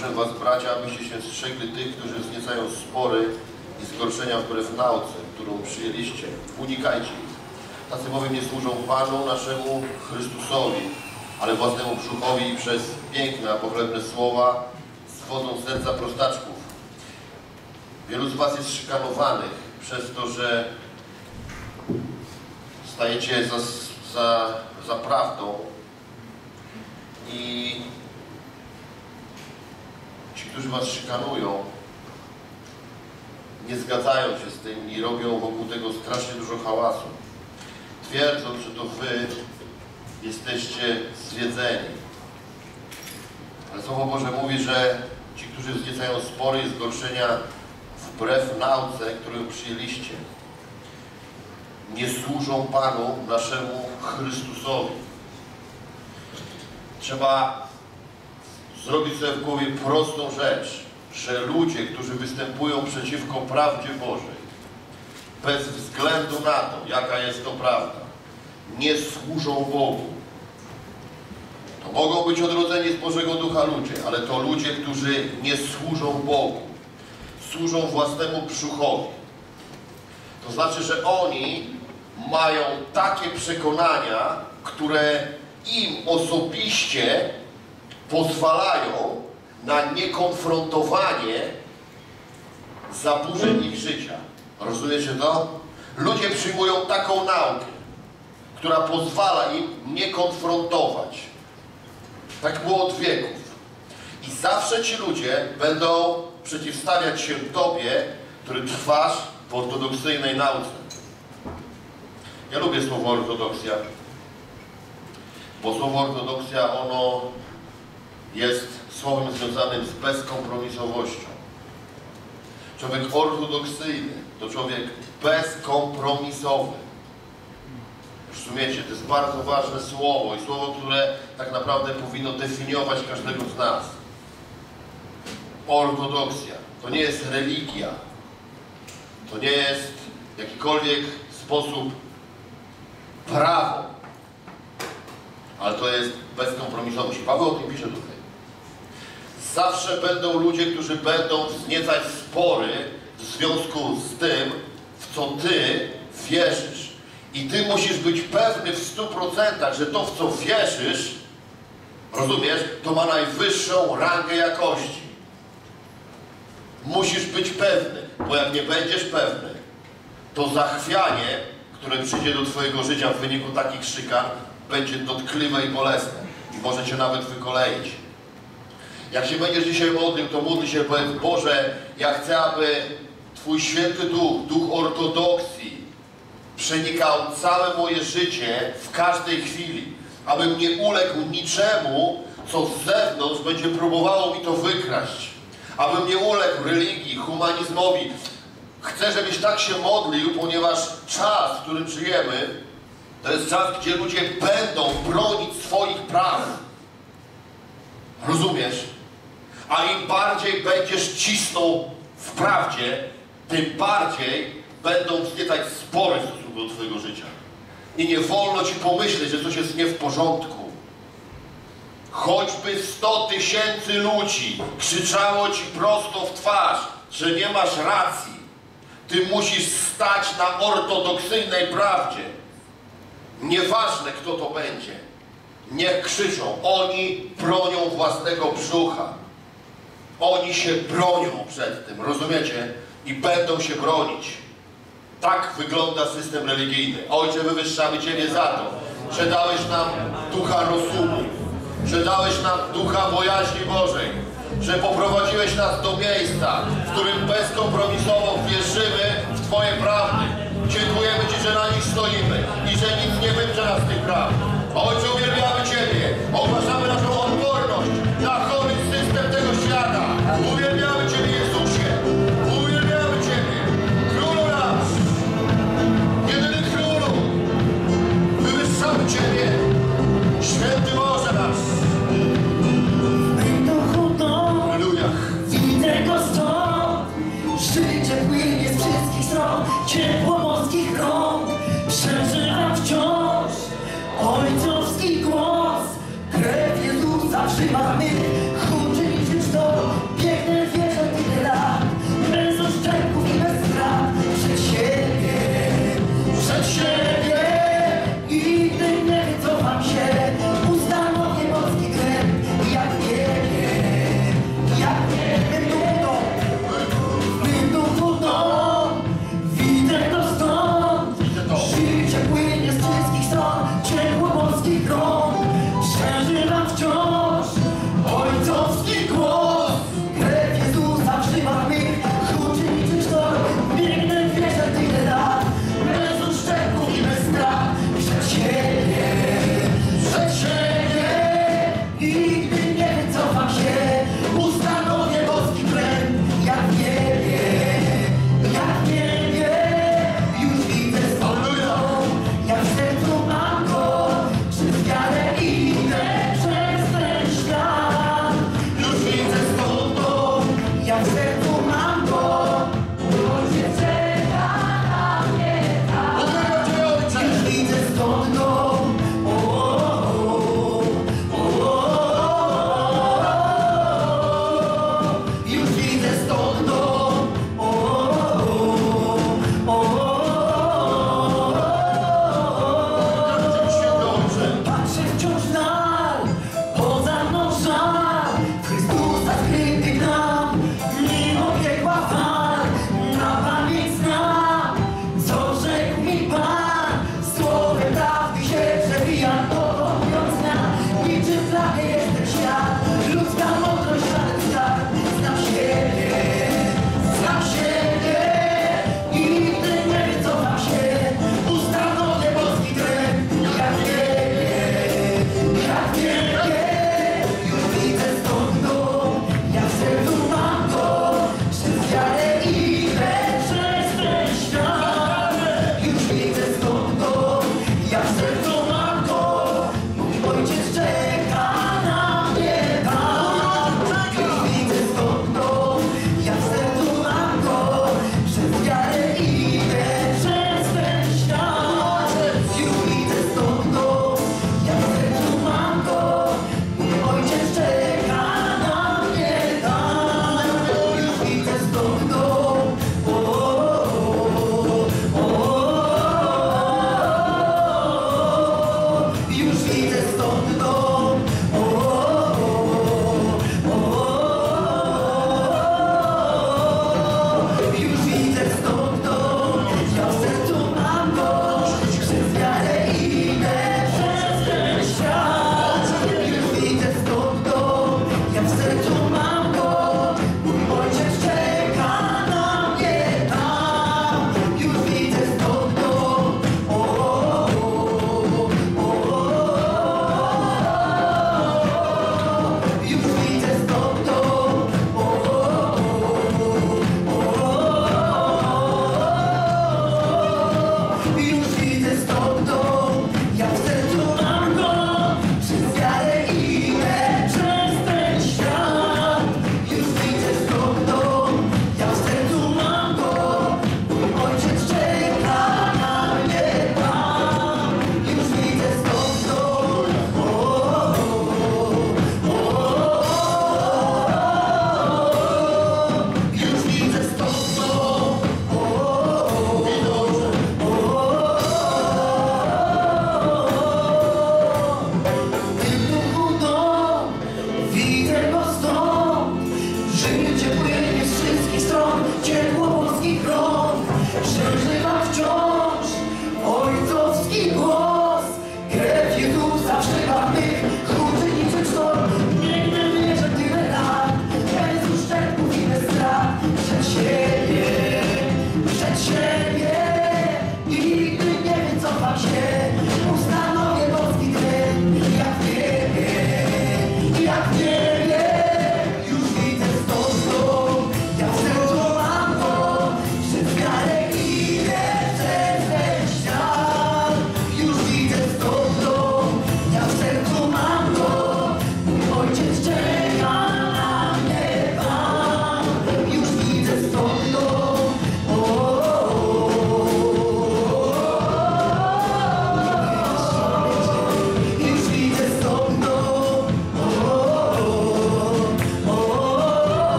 Proszę was, bracia, abyście się strzegli tych, którzy wzniecają spory i zgorszenia wbrew nauce, którą przyjęliście. Unikajcie ich. Tacy bowiem nie służą Panu naszemu Chrystusowi, ale własnemu brzuchowi i przez piękne, a pochlebne słowa swodzą serca prostaczków. Wielu z was jest szykanowanych przez to, że stajecie za prawdą i ci, którzy was szykanują, nie zgadzają się z tym i robią wokół tego strasznie dużo hałasu. Twierdzą, że to wy jesteście zwiedzeni. Ale Słowo Boże mówi, że ci, którzy wzniecają spory i zgorszenia wbrew nauce, którą przyjęliście, nie służą Panu naszemu Chrystusowi. Trzeba zrobić sobie w głowie prostą rzecz, że ludzie, którzy występują przeciwko prawdzie Bożej, bez względu na to, jaka jest to prawda, nie służą Bogu. To mogą być odrodzeni z Bożego Ducha ludzie, ale to ludzie, którzy nie służą Bogu. Służą własnemu brzuchowi. To znaczy, że oni mają takie przekonania, które im osobiście pozwalają na niekonfrontowanie zaburzeń ich życia. Rozumiecie to? Ludzie przyjmują taką naukę, która pozwala im nie konfrontować. Tak było od wieków. I zawsze ci ludzie będą przeciwstawiać się Tobie, który trwasz w ortodoksyjnej nauce. Ja lubię słowo ortodoksja, bo słowo ortodoksja, ono jest słowem związanym z bezkompromisowością. Człowiek ortodoksyjny to człowiek bezkompromisowy. Rozumiecie? To jest bardzo ważne słowo i słowo, które tak naprawdę powinno definiować każdego z nas. Ortodoksja to nie jest religia. To nie jest w jakikolwiek sposób prawo. Ale to jest bezkompromisowość. Paweł o tym pisze tutaj. Zawsze będą ludzie, którzy będą wzniecać spory w związku z tym, w co ty wierzysz. I ty musisz być pewny w 100%, że to, w co wierzysz, rozumiesz, to ma najwyższą rangę jakości. Musisz być pewny, bo jak nie będziesz pewny, to zachwianie, które przyjdzie do twojego życia w wyniku takich szykan, będzie dotkliwe i bolesne i może cię nawet wykoleić. Jak się będziesz dzisiaj modlił, to módl się, powiedz: Boże, ja chcę, aby Twój Święty Duch, Duch ortodoksji, przenikał całe moje życie w każdej chwili, abym nie uległ niczemu, co z zewnątrz będzie próbowało mi to wykraść, abym nie uległ religii, humanizmowi. Chcę, żebyś tak się modlił, ponieważ czas, w którym żyjemy, to jest czas, gdzie ludzie będą bronić swoich praw. Rozumiesz? A im bardziej będziesz cisnął w prawdzie, tym bardziej będą wzniecać spory w stosunku do twojego życia. I nie wolno ci pomyśleć, że coś jest nie w porządku. Choćby 100 000 ludzi krzyczało ci prosto w twarz, że nie masz racji, ty musisz stać na ortodoksyjnej prawdzie. Nieważne, kto to będzie. Niech krzyczą. Oni bronią własnego brzucha. Oni się bronią przed tym, rozumiecie? I będą się bronić. Tak wygląda system religijny. Ojcze, wywyższamy Ciebie za to, że dałeś nam ducha rozumu, że dałeś nam ducha bojaźni Bożej, że poprowadziłeś nas do miejsca, w którym bezkompromisowo wierzymy w Twoje prawdy. Dziękujemy Ci, że na nich stoimy i że nic nie wyprze nas z tych praw. Ojcze, uwielbiamy Ciebie, ogłaszamy naszą odporność na chory system tego świata. Uwielbiamy Ciebie, Jezusie. Uwielbiamy Ciebie. Królu nasz. Jedyny Królu. Wywyższamy Ciebie. Święty Boże nasz. Halleluja. Widzę go stąd. Życie płynie z wszystkich stron. Ciepło morskich rąk. Przeżyłam wciąż.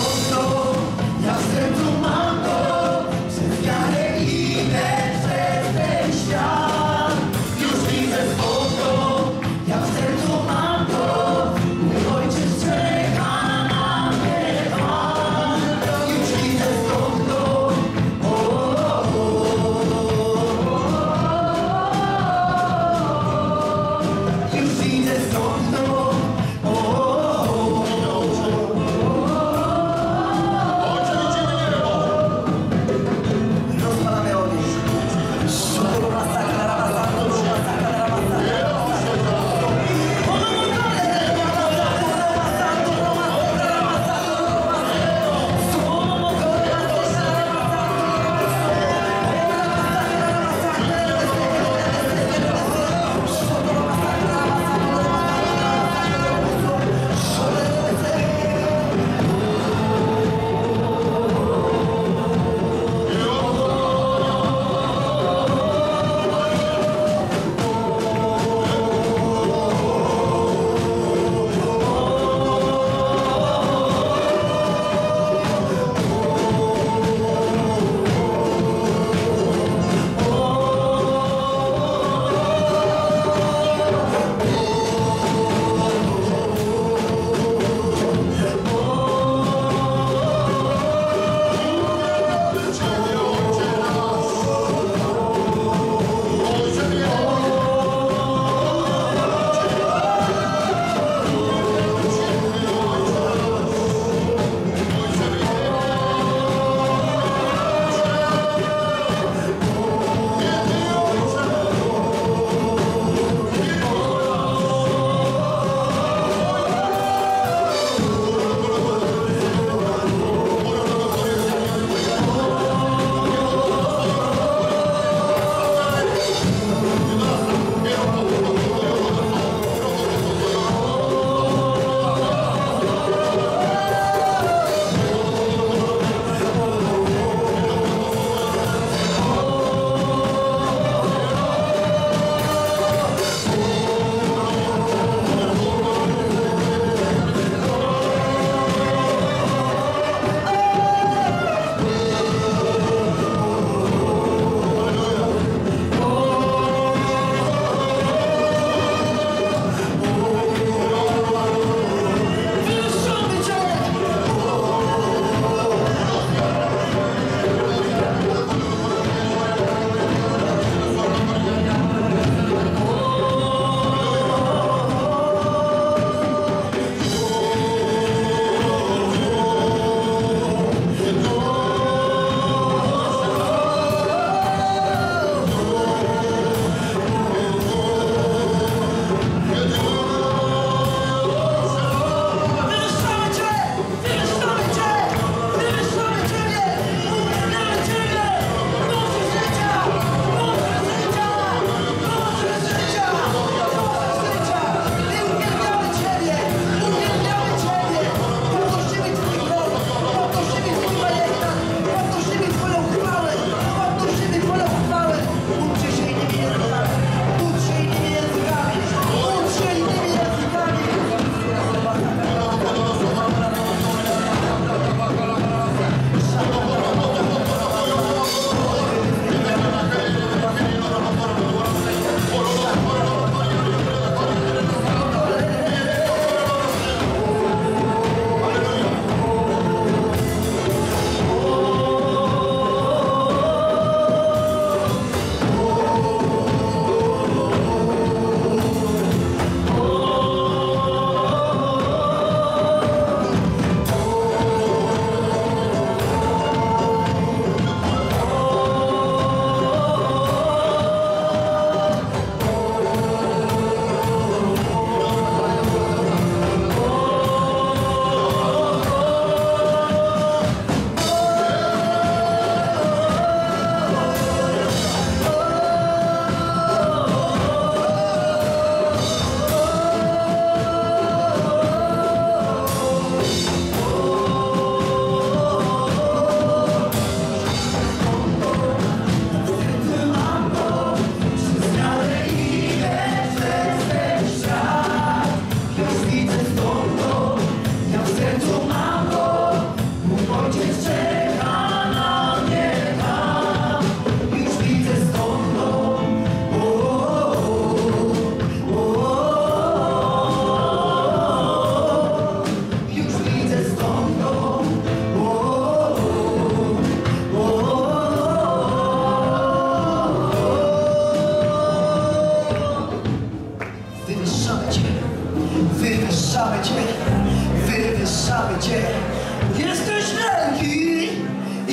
okno, ja w sercu mam to, przez wiarę idę przez ten świat. Już widzę okno, ja w sercu mam to, mój ojciec czeka na mnie tam. Już widzę okno, już widzę okno,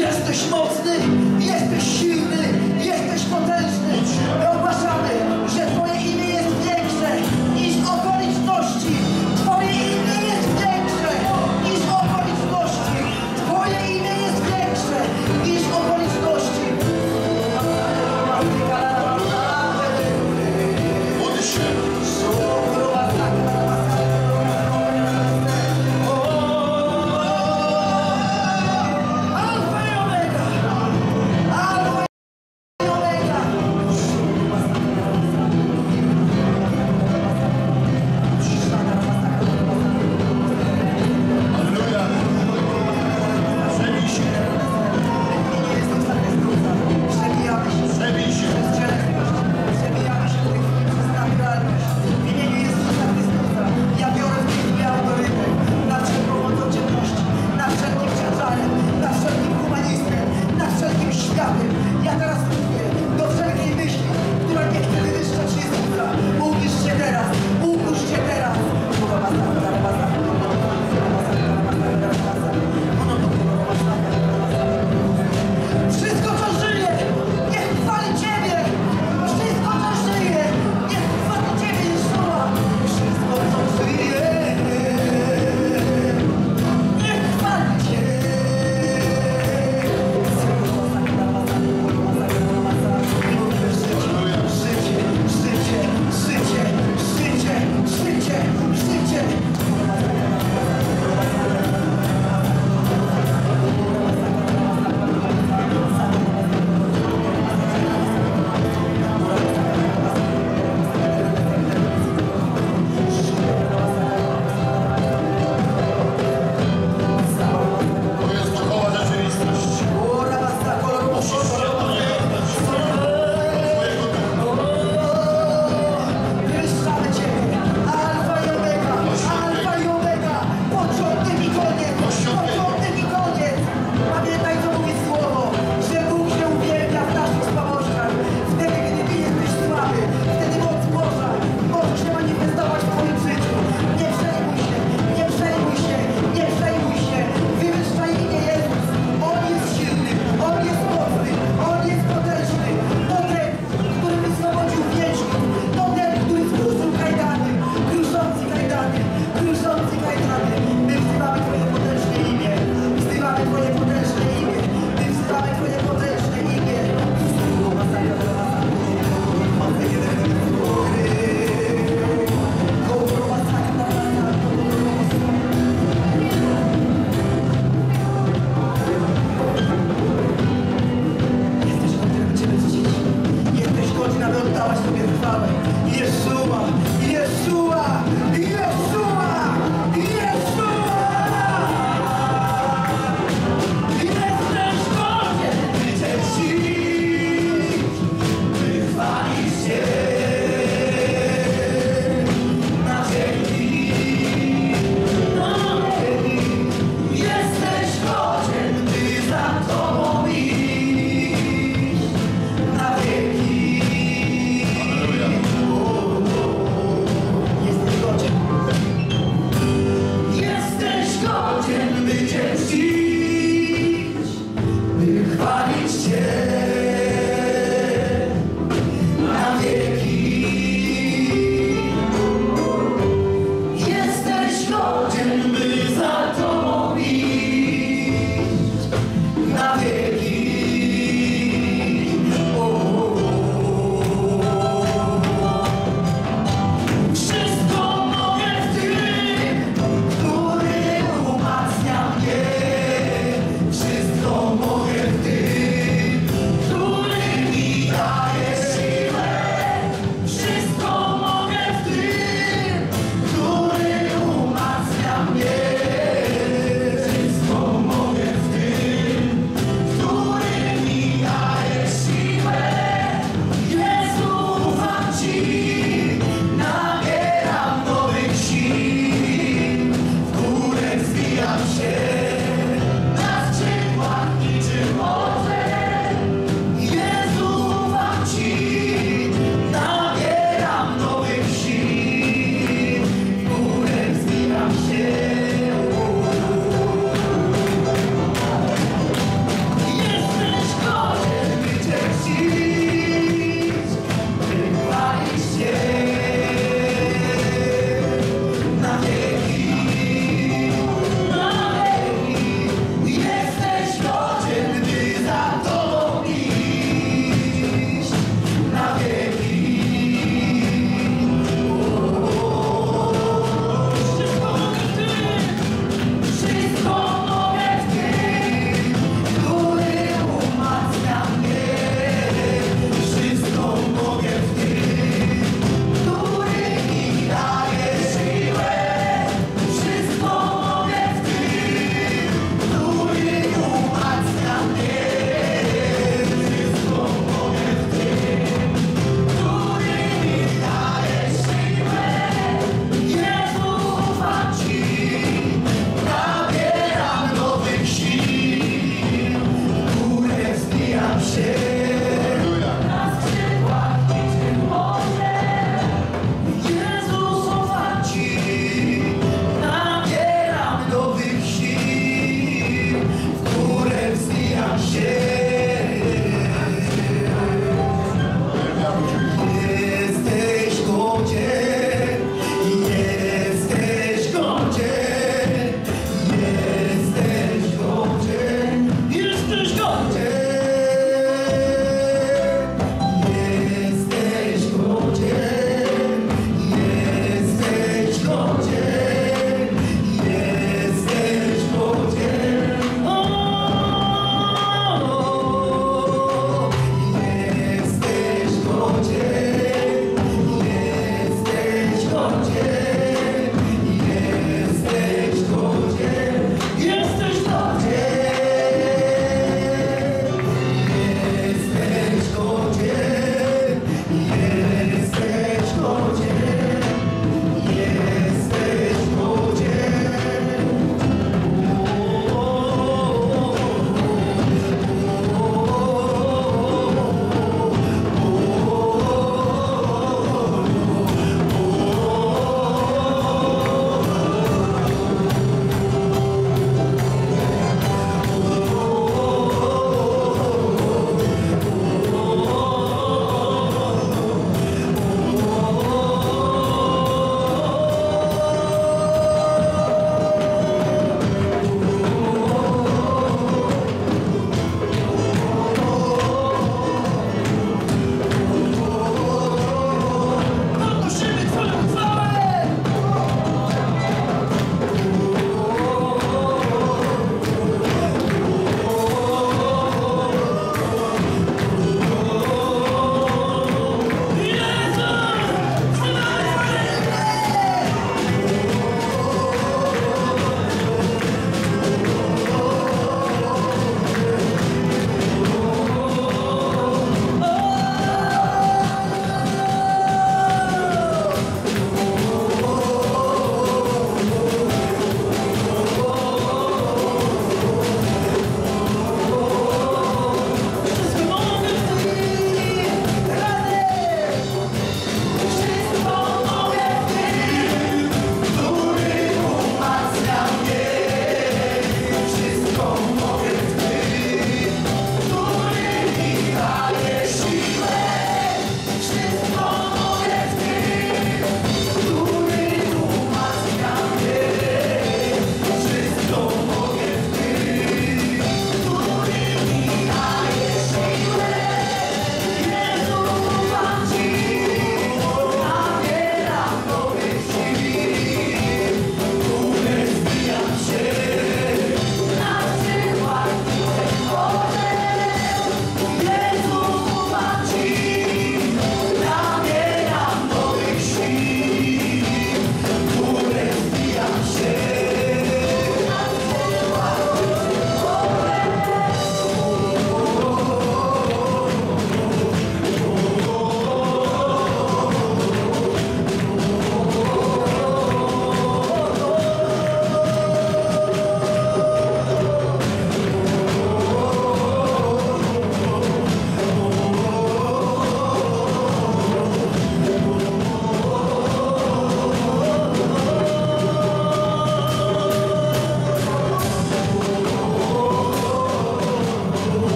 Jesteś mocny, jesteś silny, jesteś potężny. Ogłaszamy, że Twoje imię jest większe niż okoliczności. Twoje imię jest większe niż okoliczności. Twoje imię jest większe niż okoliczności. Módl się. Alfa i Omega! Alfa i Omega!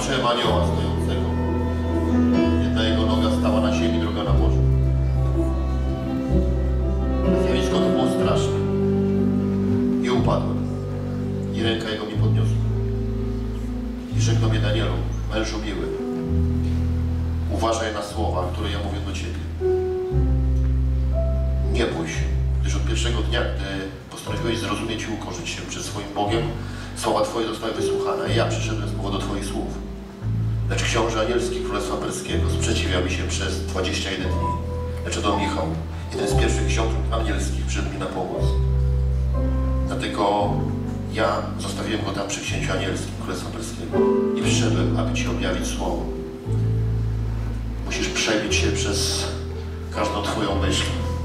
zobaczyłem anioła stojącego. Jedna jego noga stała na ziemi, druga na morzu. Zjawisko to było straszne. I upadłem. I ręka jego mi podniosła. I rzekł do mnie: Danielu, mężu miły, uważaj na słowa, które ja mówię do Ciebie. Nie bój się, gdyż od pierwszego dnia, gdy postanowiłeś zrozumieć i ukorzyć się przed swoim Bogiem, słowa Twoje zostały wysłuchane, i ja przyszedłem z powodu Twoich słów. Lecz książę anielski Królestwa Perskiego sprzeciwiał mi się przez 21 dni. Lecz oto Michał, jeden z pierwszych książąt anielskich, przyszedł mi na pomoc. Dlatego ja zostawiłem go tam przy księciu anielskim Królestwa Perskiego i przyszedłem, aby Ci objawić słowo. Musisz przebić się przez każdą Twoją myśl,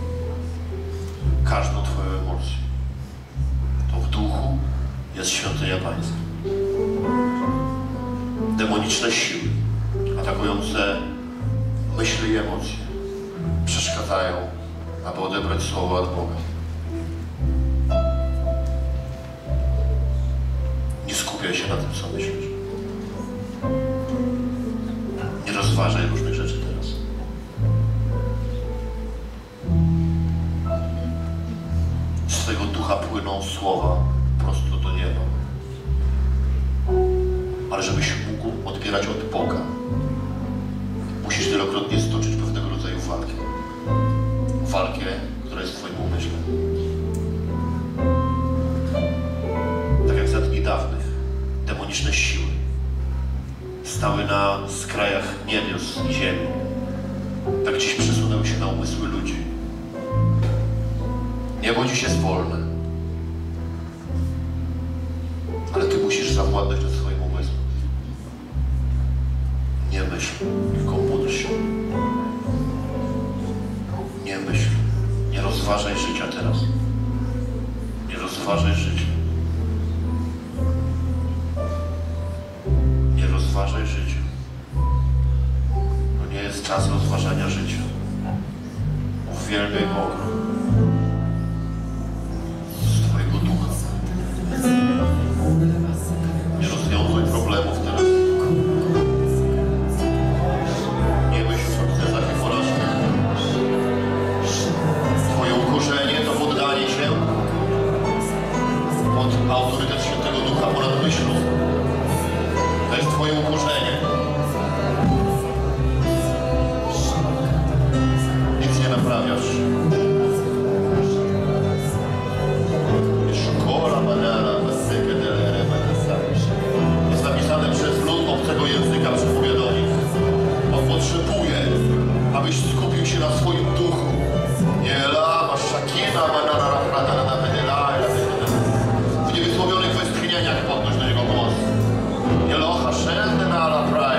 każdą Twoją emocję. To w duchu jest świątynia Pańska. Demoniczne siły atakujące myśli i emocje przeszkadzają, aby odebrać słowo od Boga. Nie skupiaj się na tym, co myślisz. Nie rozważaj różnych rzeczy teraz. Z Twojego ducha płyną słowa prosto do nieba. Ale żebyś mógł odbierać od Boga, musisz wielokrotnie stoczyć pewnego rodzaju walkę. Walkę, która jest w Twoim umyśle. Tak jak za dni dawnych demoniczne siły stały na skrajach niebios i ziemi, tak dziś przesunęły się na umysły ludzi. Niebo dziś jest wolne, ale Ty musisz zawładnąć nad swoim umysłem. Nie myśl, tylko módl się. Nie myśl, nie rozważaj życia teraz. Nie rozważaj życia. Nie rozważaj życia. To nie jest czas rozważania życia. Uwielbiaj Boga z Twojego ducha. Nie rozwiązuj problemów teraz. Nie myśl o sukcesach i porażkach. Twoje ukorzenie to poddanie się pod autorytet Świętego Ducha ponad myślą. To jest Twoje ukorzenie. Nic nie naprawiasz. Jest napisane przez lud obcego języka przemówię do nich. On potrzebuje, abyś skupił się na swoim duchu. W niewysłowionych westchnieniach podnoś do niego głos. Jelocha szelny na ala praj.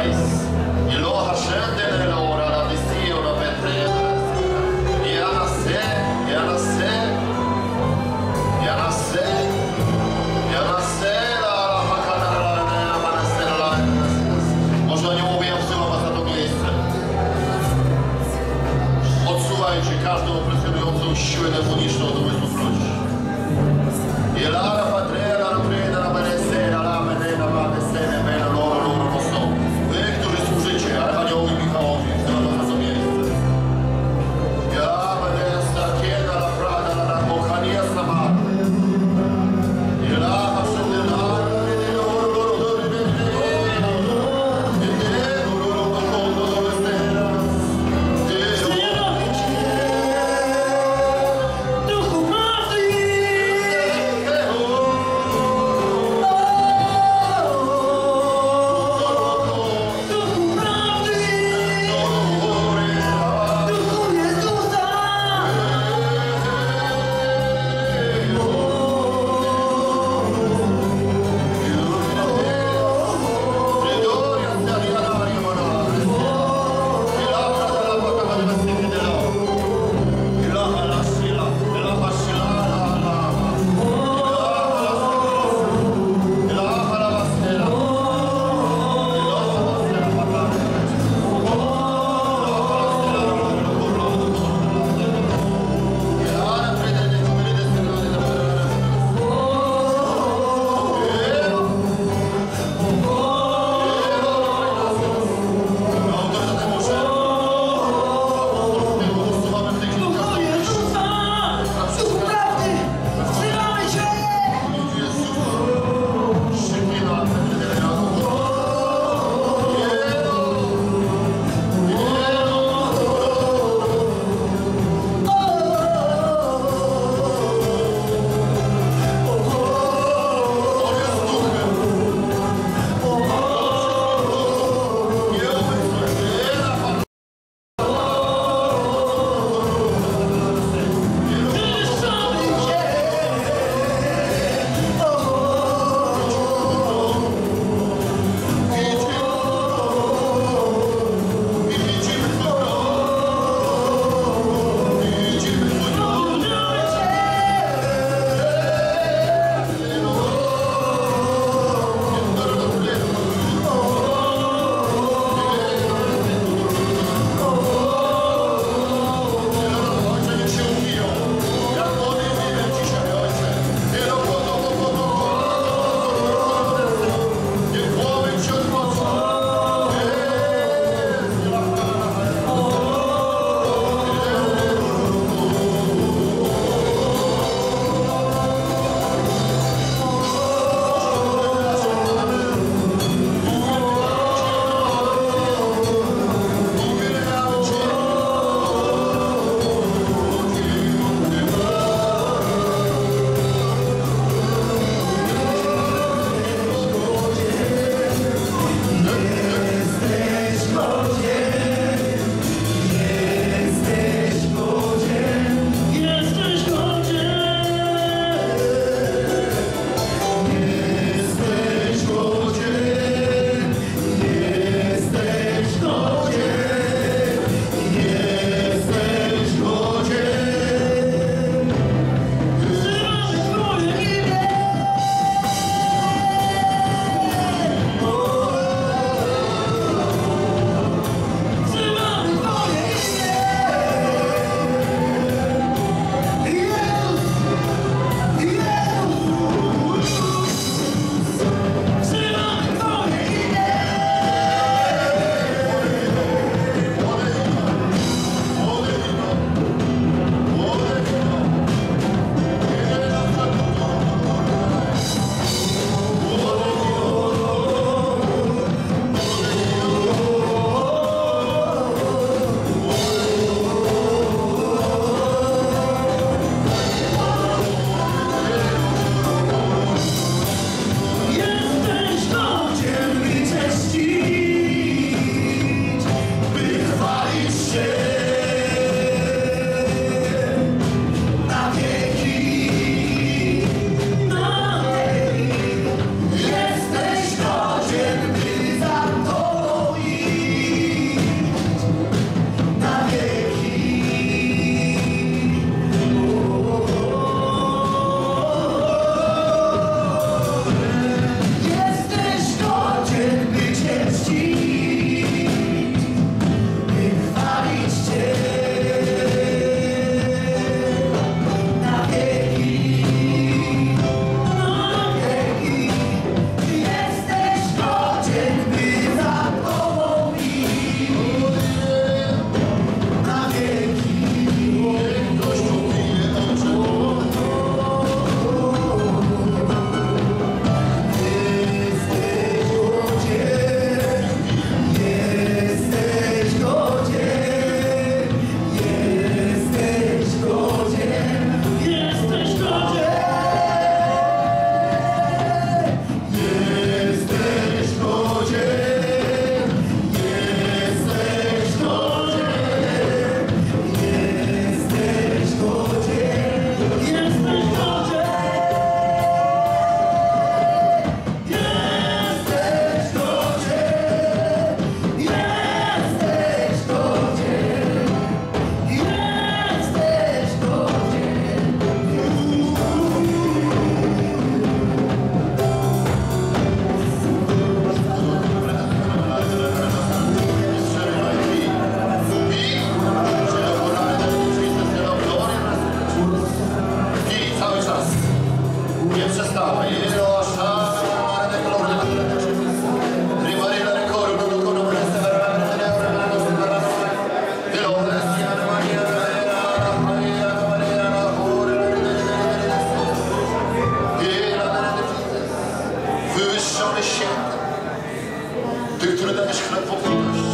że On jest święty. Ty, który dajesz chleb w obfitości.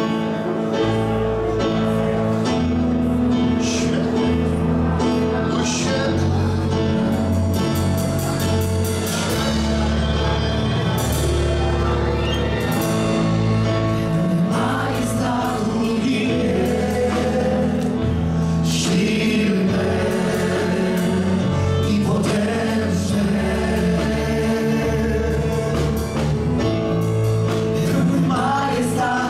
Święty. Mój święty. Majestatu imię, silne i potężne. Majestat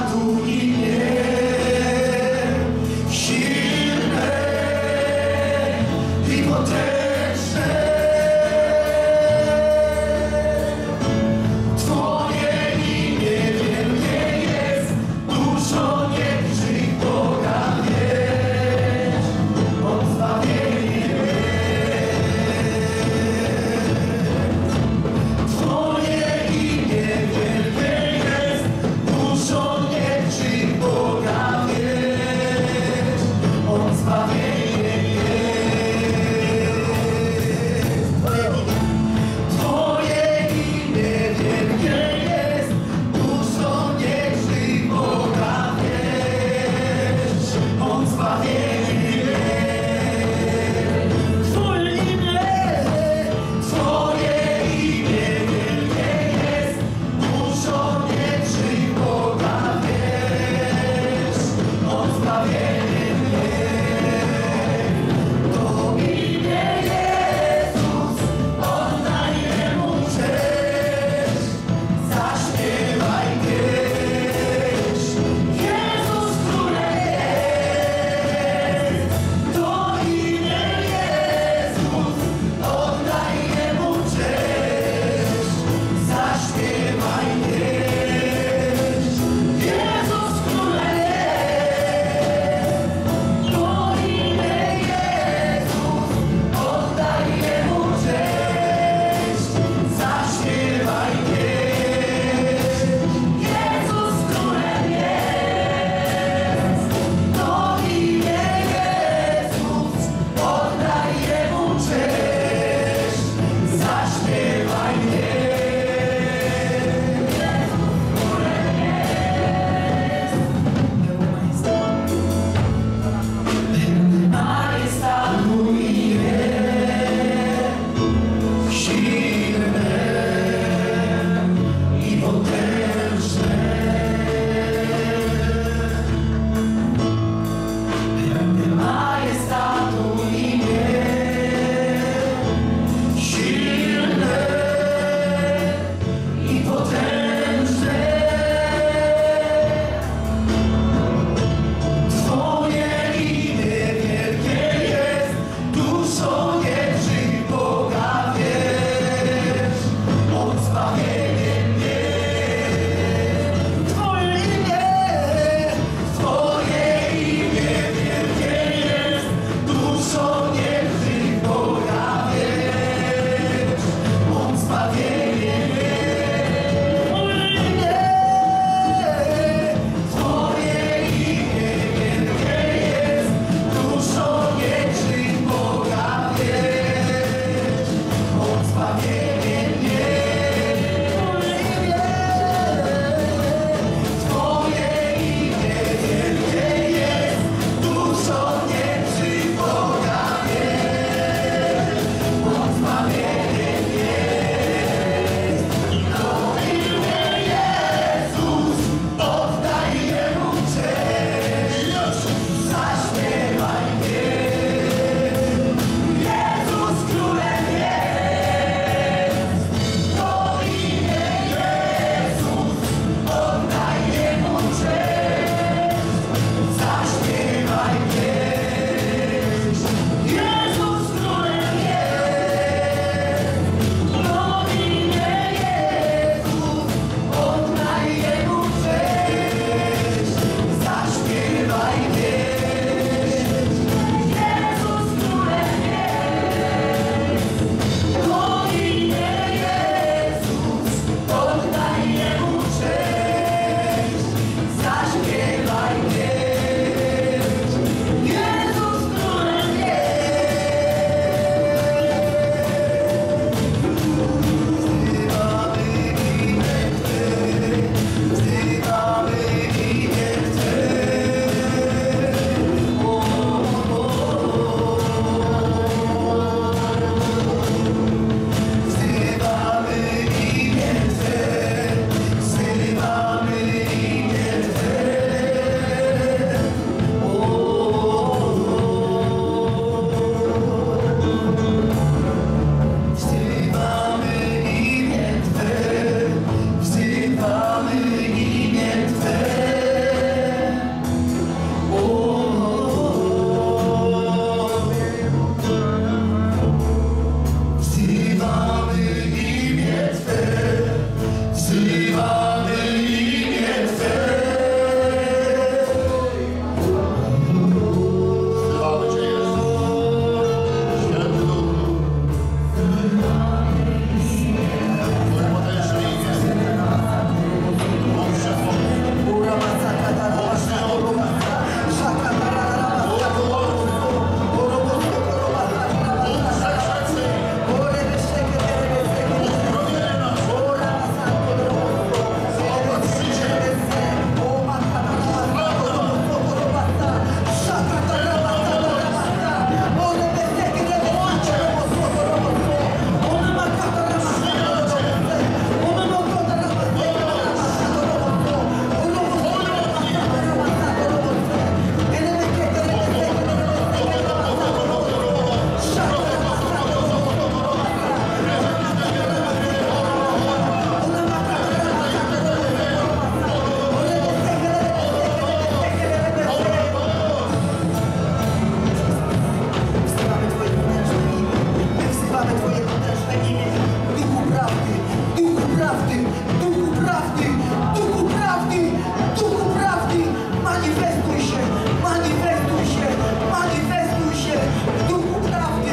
prawdy, duchu prawdy, duchu prawdy, duchu prawdy, manifestuj się, manifestuj się, manifestuj się, duchu prawdy.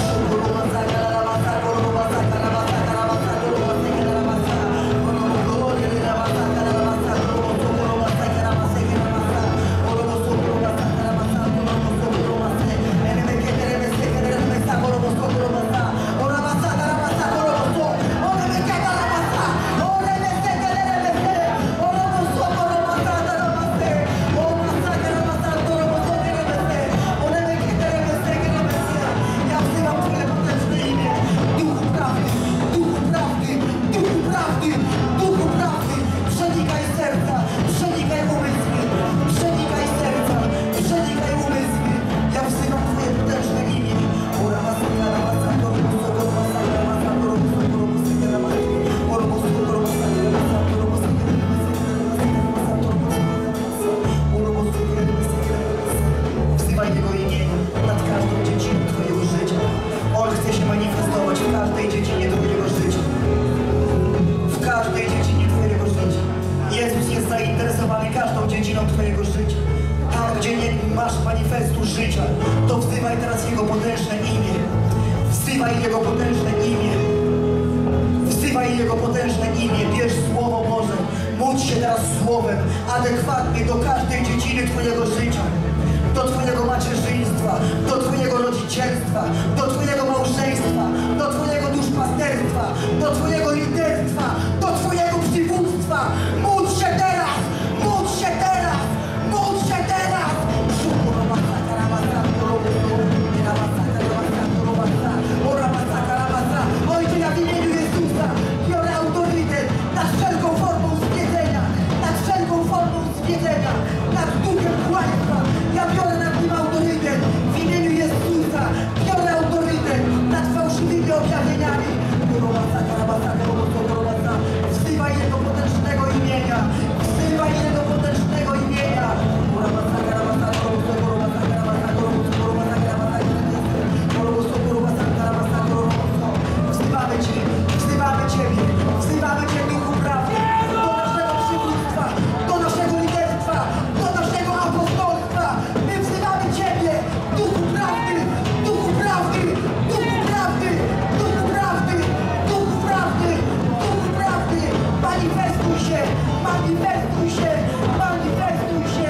Adekwatnie do każdej dziedziny Twojego życia, do Twojego macierzyństwa, do Twojego rodzicielstwa, do Twojego małżeństwa, do Twojego duszpasterstwa, do Twojego liderstwa, do Twojego przywództwa. Módl się teraz! Módl się teraz! Módl się teraz! Ojcze, ja w imieniu Jezusa biorę autorytet nad wszelką formą zwiedzenia, nad wszelką formą zwiedzenia, nad duchem kłamstwa. Ja biorę nad nim autorytet w imieniu Jezusa. Biorę autorytet nad fałszywymi objawieniami. Wzywaj Jego potężnego imienia. Wzywaj Jego potężnego imienia. Wzywamy Ciebie, wzywamy Cię, Duchu Prawdy, do naszego przywództwa, do naszego liderstwa, do naszego apostolstwa. My wzywamy Ciebie, Duchu Prawdy, Duchu Prawdy, Duchu Prawdy, Duchu Prawdy, Duchu Prawdy, Duchu Prawdy. Manifestuj się, manifestuj się, manifestuj się.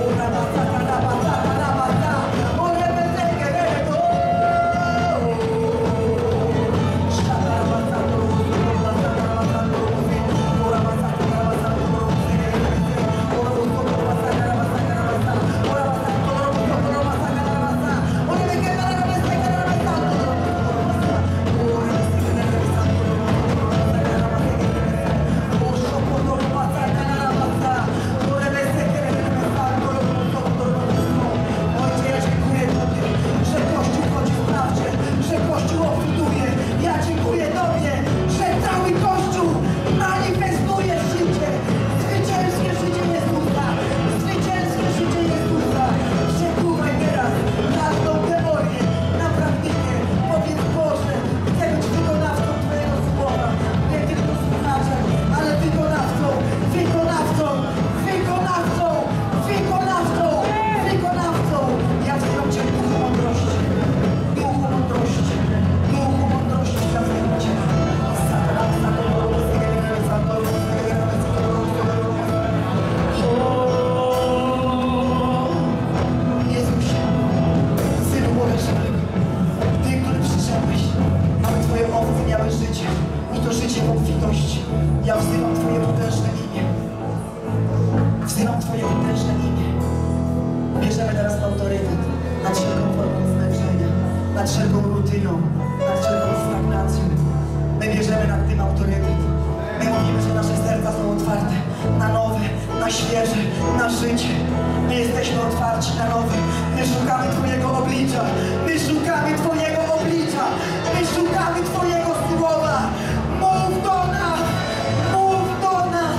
nad wszelką rutyną, nad wszelką stagnacją. My bierzemy nad tym autorytet. My mówimy, że nasze serca są otwarte na nowe, na świeże, na życie. My jesteśmy otwarci na nowe. My szukamy Twojego oblicza. My szukamy Twojego oblicza. My szukamy Twojego słowa. Mów do nas! Mów do nas!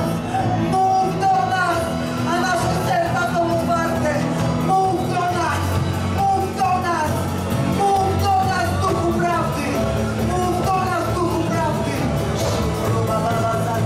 Mów do nas! A nasze serca są otwarte. Mów do nas! Mów do nas! Mów do nas, Duchu Prawdy! Mów do nas, Duchu Prawdy!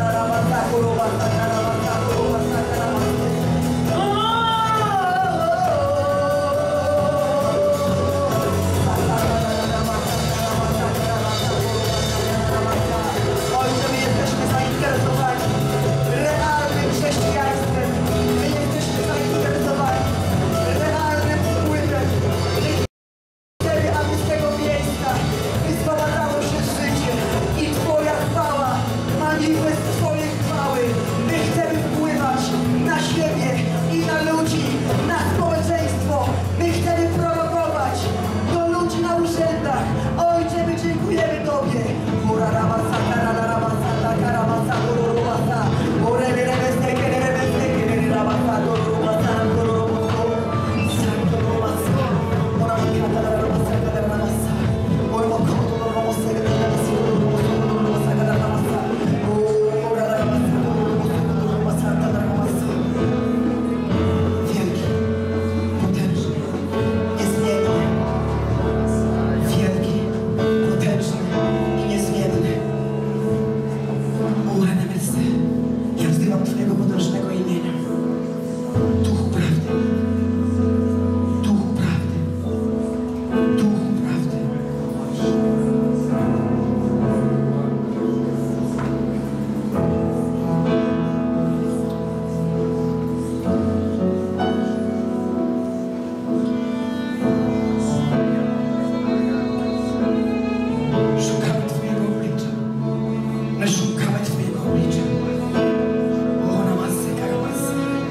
oblicza. O, na masę, karamasy.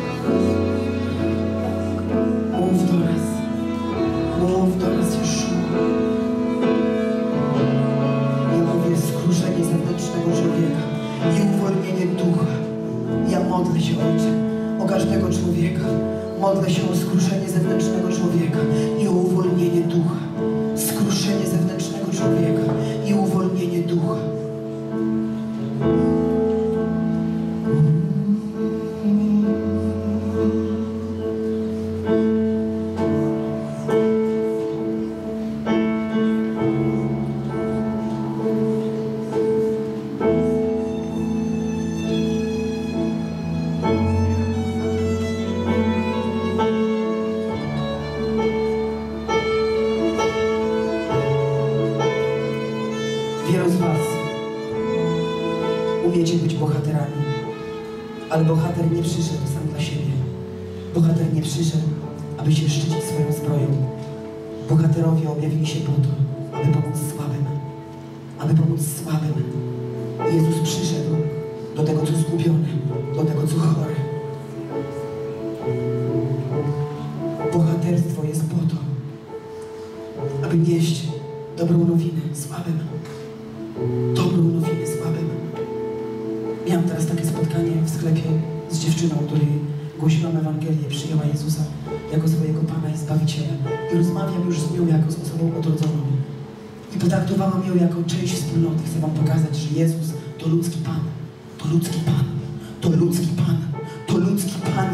Mów do nas, Jeszua. Ja mówię skruszenie zewnętrznego człowieka i uwolnienie ducha. Ja modlę się, Ojcze, o każdego człowieka. Modlę się o skruszenie zewnętrznego człowieka i o uwolnienie ducha. Skruszenie zewnętrznego człowieka i uwolnienie ducha. Wielu z was umiecie być bohaterami, ale bohater nie przyszedł sam dla siebie. Bohater nie przyszedł, aby się szczycić swoją zbroją. Bohaterowie objawili się po to, aby pomóc słabym. Aby pomóc słabym. Jezus przyszedł do tego, co zgubione, do tego, co chore. Bohaterstwo jest po to, aby nieść dobrą nowinę słabym. Dobrą nowinę słabym. Miałam teraz takie spotkanie w sklepie z dziewczyną, której głosiłam Ewangelię, przyjęła Jezusa jako swojego Pana i Zbawiciela i rozmawiam już z nią jako z osobą odrodzoną. I potraktowałam ją jako część wspólnoty. Chcę wam pokazać, że Jezus to ludzki Pan. To ludzki Pan. To ludzki Pan. To ludzki Pan.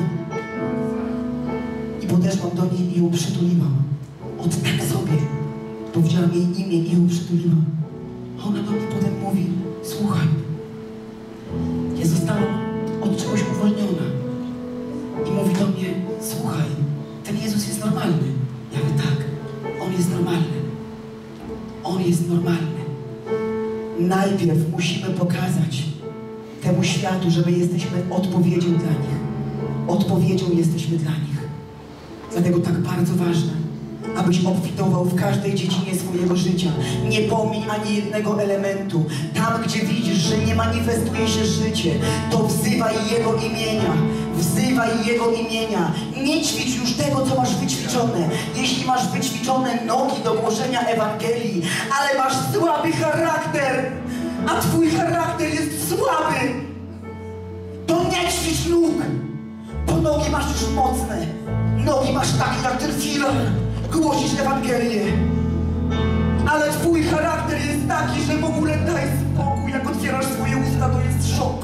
I podeszłam do niej i ją przytuliłam. Od tak sobie. Powiedziałam jej imię i ją przytuliłam. Ona do mnie potem mówi, słuchaj, ja zostałam od czegoś uwolniona. I mówi do mnie, słuchaj, ten Jezus jest normalny. Ja mówię, tak, On jest normalny. On jest normalny. Najpierw musimy pokazać temu światu, że my jesteśmy odpowiedzią dla nich. Odpowiedzią jesteśmy dla nich. Dlatego tak bardzo ważne, abyś obfitował w każdej dziedzinie swojego życia. Nie pomiń ani jednego elementu. Tam, gdzie widzisz, że nie manifestuje się życie, to wzywaj Jego imienia. Wzywaj Jego imienia. Nie ćwicz już tego, co masz wyćwiczone. Jeśli masz wyćwiczone nogi do głoszenia Ewangelii, ale masz słaby charakter, a twój charakter jest słaby, to nie ćwicz nóg, bo nogi masz już mocne. Nogi masz takie jak ten filar. Głosisz Ewangelię, ale twój charakter jest taki, że w ogóle daj spokój. Jak otwierasz swoje usta, to jest szok.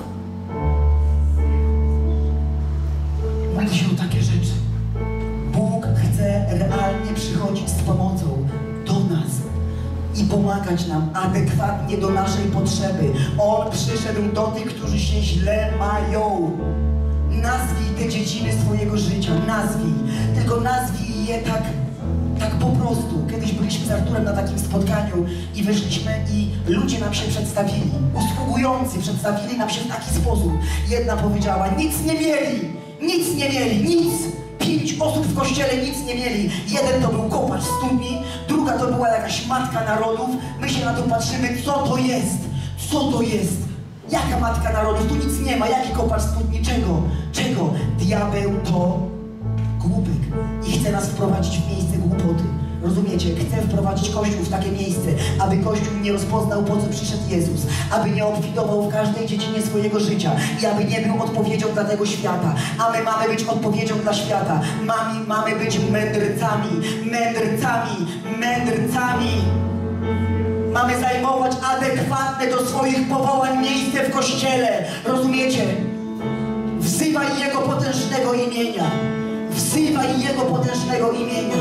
Módl się o takie rzeczy. Bóg chce realnie przychodzić z pomocą do nas i pomagać nam adekwatnie do naszej potrzeby. On przyszedł do tych, którzy się źle mają. Nazwij te dziedziny swojego życia. Nazwij. Tylko nazwij je tak po prostu. Kiedyś byliśmy z Arturem na takim spotkaniu i wyszliśmy i ludzie nam się przedstawili. Usługujący przedstawili nam się w taki sposób. Jedna powiedziała, nic nie mieli. Nic nie mieli. Nic. 5 osób w kościele nic nie mieli. Jeden to był kopacz studni, druga to była jakaś matka narodów. My się na to patrzymy, co to jest? Co to jest? Jaka matka narodów? Tu nic nie ma. Jaki kopacz studni? Czego? Czego? Diabeł to głupek i chce nas wprowadzić w miejsce głupoty. Rozumiecie? Chce wprowadzić Kościół w takie miejsce, aby Kościół nie rozpoznał, po co przyszedł Jezus, aby nie obfitował w każdej dziedzinie swojego życia i aby nie był odpowiedzią dla tego świata. A my mamy być odpowiedzią dla świata. Mamy być mędrcami, mędrcami, mędrcami. Mamy zajmować adekwatne do swoich powołań miejsce w Kościele. Rozumiecie? Wzywaj Jego potężnego imienia. Wzywaj Jego potężnego imienia.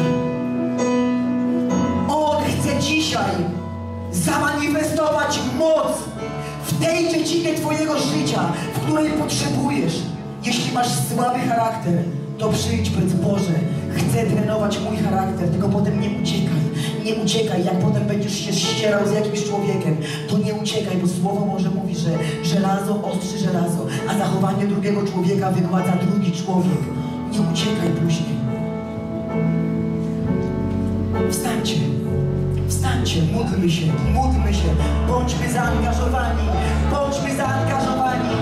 On chce dzisiaj zamanifestować moc w tej dziedzinie twojego życia, w której potrzebujesz. Jeśli masz słaby charakter, to przyjdź przed Boże. Chcę trenować mój charakter, tylko potem nie uciekaj. Nie uciekaj, jak potem będziesz się ścierał z jakimś człowiekiem, to nie uciekaj, bo Słowo Boże mówi, że żelazo ostrzy żelazo, a zachowanie drugiego człowieka wygładza drugi człowiek. Nie uciekaj później. Wstańcie, wstańcie, módlmy się, bądźmy zaangażowani, bądźmy zaangażowani.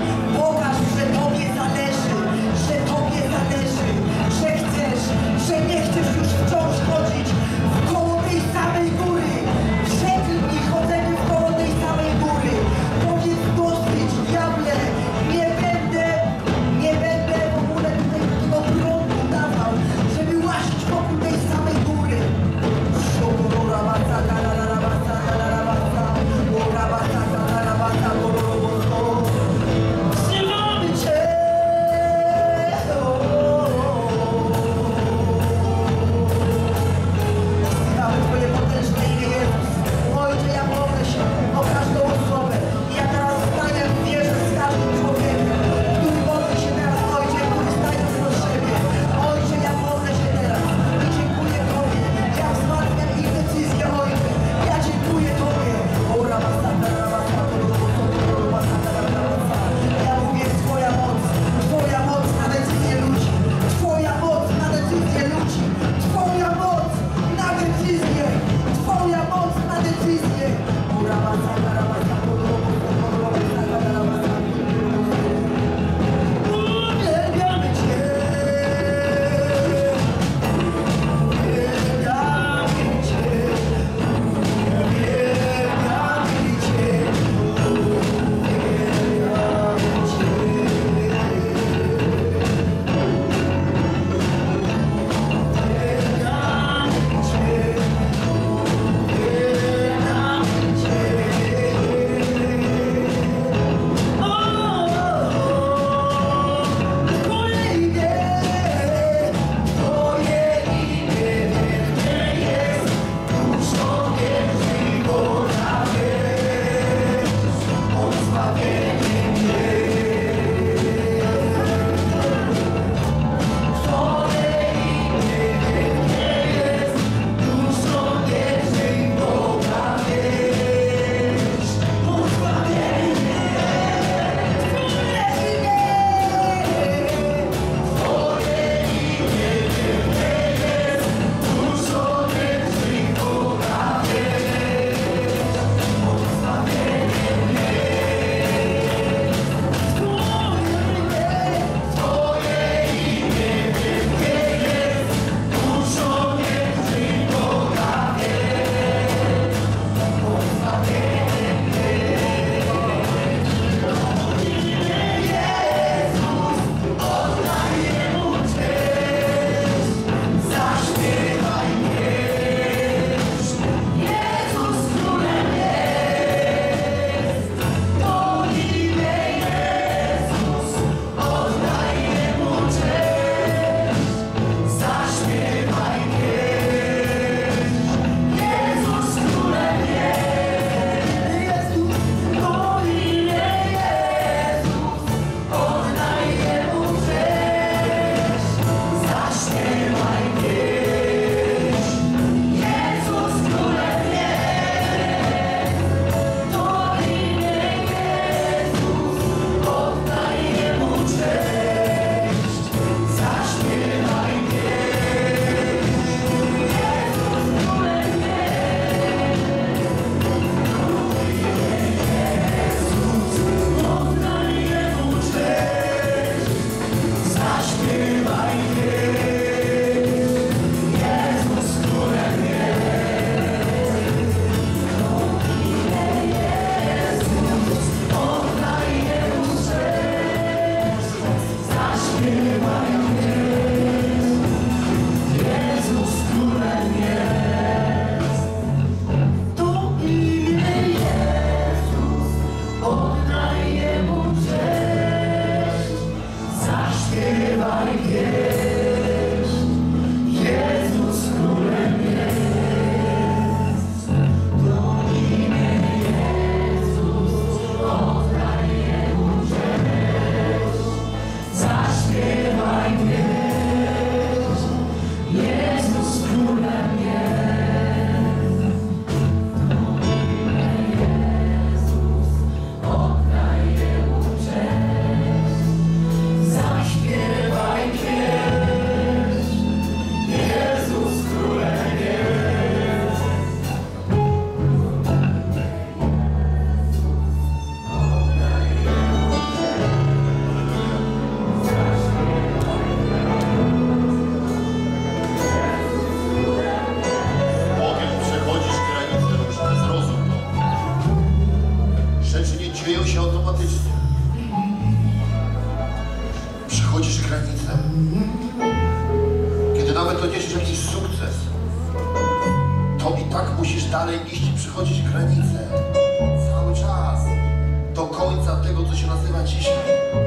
przechodzisz granicę, kiedy nawet odniesiesz jakiś sukces, to i tak musisz dalej iść i przechodzić granicę. Cały czas. Do końca tego, co się nazywa dzisiaj.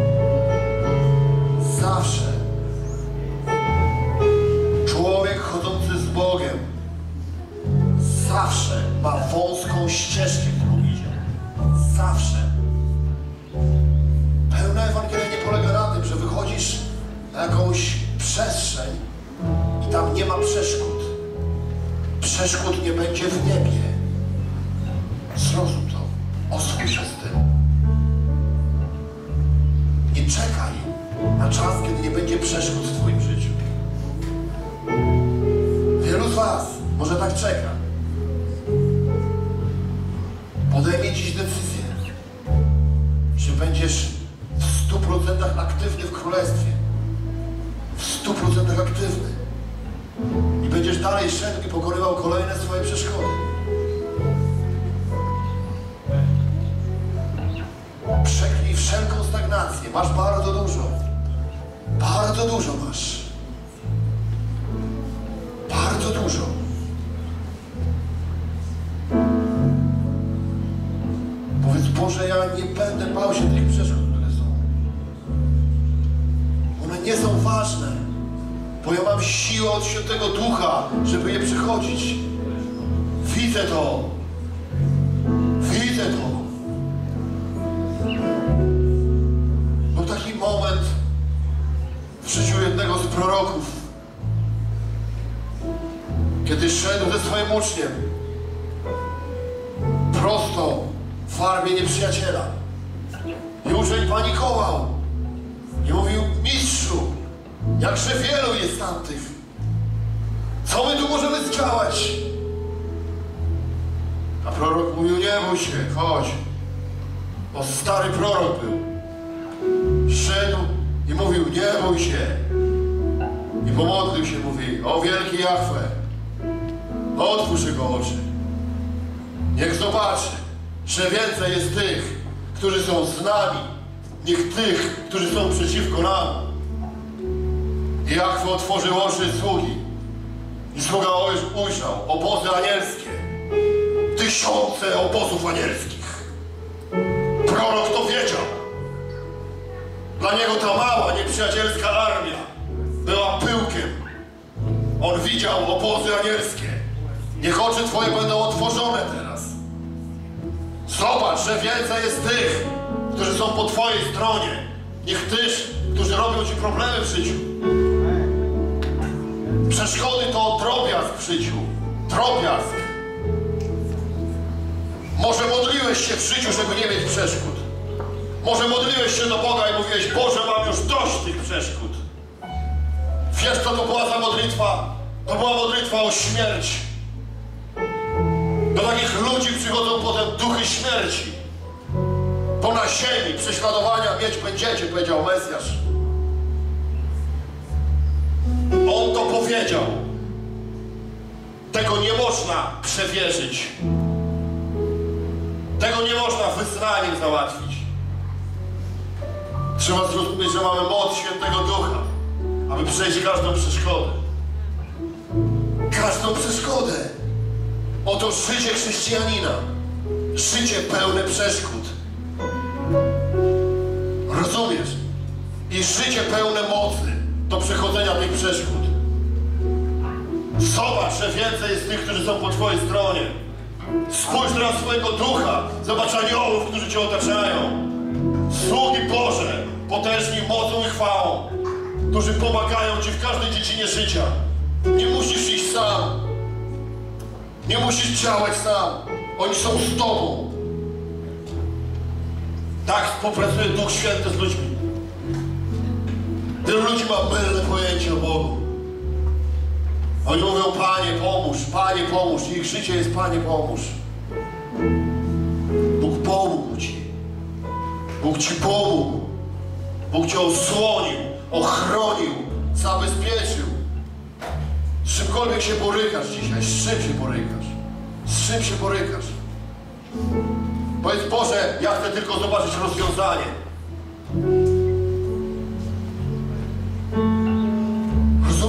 Zawsze. Człowiek chodzący z Bogiem zawsze ma wąską ścieżkę, którą idzie. Zawsze. Pełna Ewangelia nie polega na tym, że wychodzisz na jakąś przestrzeń i tam nie ma przeszkód. Przeszkód nie będzie w niebie. Zrozum to. Oswój się z tym. Nie czekaj na czas, kiedy nie będzie przeszkód w twoim życiu. Wielu z was może tak czeka. Podejmij dziś decyzję, że będziesz w 100% aktywny w Królestwie. W 100% aktywny. I będziesz dalej szedł i pokonywał kolejne swoje przeszkody. Przeklij wszelką stagnację. Masz bardzo dużo. Bardzo dużo masz. Bardzo dużo. Powiedz, Boże, ja nie będę bał się tych przeszkód, które są. One nie są ważne, bo ja mam siłę od Świętego Ducha, żeby je przechodzić. Widzę to. Widzę to. Był taki moment w życiu jednego z proroków, kiedy szedł ze swoim uczniem prosto w armię nieprzyjaciela. I uczeń panikował i mówił: mistrzu, jakże wielu jest tamtych. Co my tu możemy zdziałać? A prorok mówił: nie bój się, chodź. Bo stary prorok był. Szedł i mówił: nie bój się. I pomodlił się, mówi: o wielki Jahwe, otwórz jego oczy. Niech zobaczy, że więcej jest tych, którzy są z nami, niż tych, którzy są przeciwko nam. I Jahwe otworzył oczy sługi. I sługa ujrzał obozy anielskie. Tysiące obozów anielskich. Prorok to wiedział. Dla niego ta mała, nieprzyjacielska armia była pyłkiem. On widział obozy anielskie. Niech oczy twoje będą otworzone teraz. Zobacz, że więcej jest tych, którzy są po twojej stronie, niż tych, którzy robią ci problemy w życiu. Przeszkody to drobiazg w życiu. Drobiazg. Może modliłeś się w życiu, żeby nie mieć przeszkód. Może modliłeś się do Boga i mówiłeś: Boże, mam już dość tych przeszkód. Wiesz, co to była za modlitwa? To była modlitwa o śmierć. Do takich ludzi przychodzą potem duchy śmierci. Bo na ziemi prześladowania mieć będziecie, powiedział Mesjasz. On to powiedział. Tego nie można przewierzyć. Tego nie można wyznaniem załatwić. Trzeba zrozumieć, że mamy moc Świętego Ducha, aby przejść każdą przeszkodę. Każdą przeszkodę. Oto życie chrześcijanina. Życie pełne przeszkód. Rozumiesz? I życie pełne mocy do przechodzenia tych przeszkód. Zobacz, że więcej jest tych, którzy są po twojej stronie. Spójrz teraz swojego ducha. Zobacz aniołów, którzy cię otaczają. Sługi Boże, potężni mocą i chwałą, którzy pomagają ci w każdej dziedzinie życia. Nie musisz iść sam. Nie musisz działać sam. Oni są z tobą. Tak współpracuje Duch Święty z ludźmi. Wielu ludzi ma mylne pojęcie o Bogu. Oni mówią: Panie, pomóż, Panie, pomóż. Ich życie jest: Panie, pomóż. Bóg pomógł ci. Bóg ci pomógł. Bóg cię osłonił, ochronił, zabezpieczył. Z czymkolwiek się borykasz dzisiaj, z czym się borykasz? Z czym się borykasz? Powiedz: Boże, ja chcę tylko zobaczyć rozwiązanie.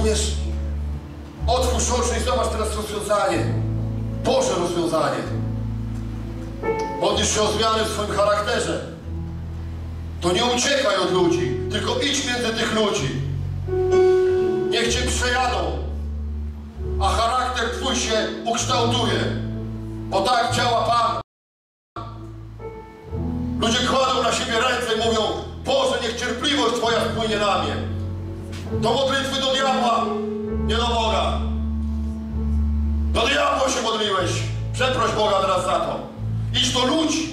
Rozumiesz? Otwórz oczy i zobacz teraz rozwiązanie. Boże rozwiązanie. Modlisz się o zmianę w swoim charakterze. To nie uciekaj od ludzi, tylko idź między tych ludzi. Niech cię przejadą, a charakter twój się ukształtuje. Bo tak działa Pan. Ludzie kładą na siebie ręce i mówią: Boże, niech cierpliwość Twoja wpłynie na mnie. Do modlitwy do diabła, nie do Boga. Do diabła się modliłeś. Przeproś Boga teraz za to. Idź do ludzi.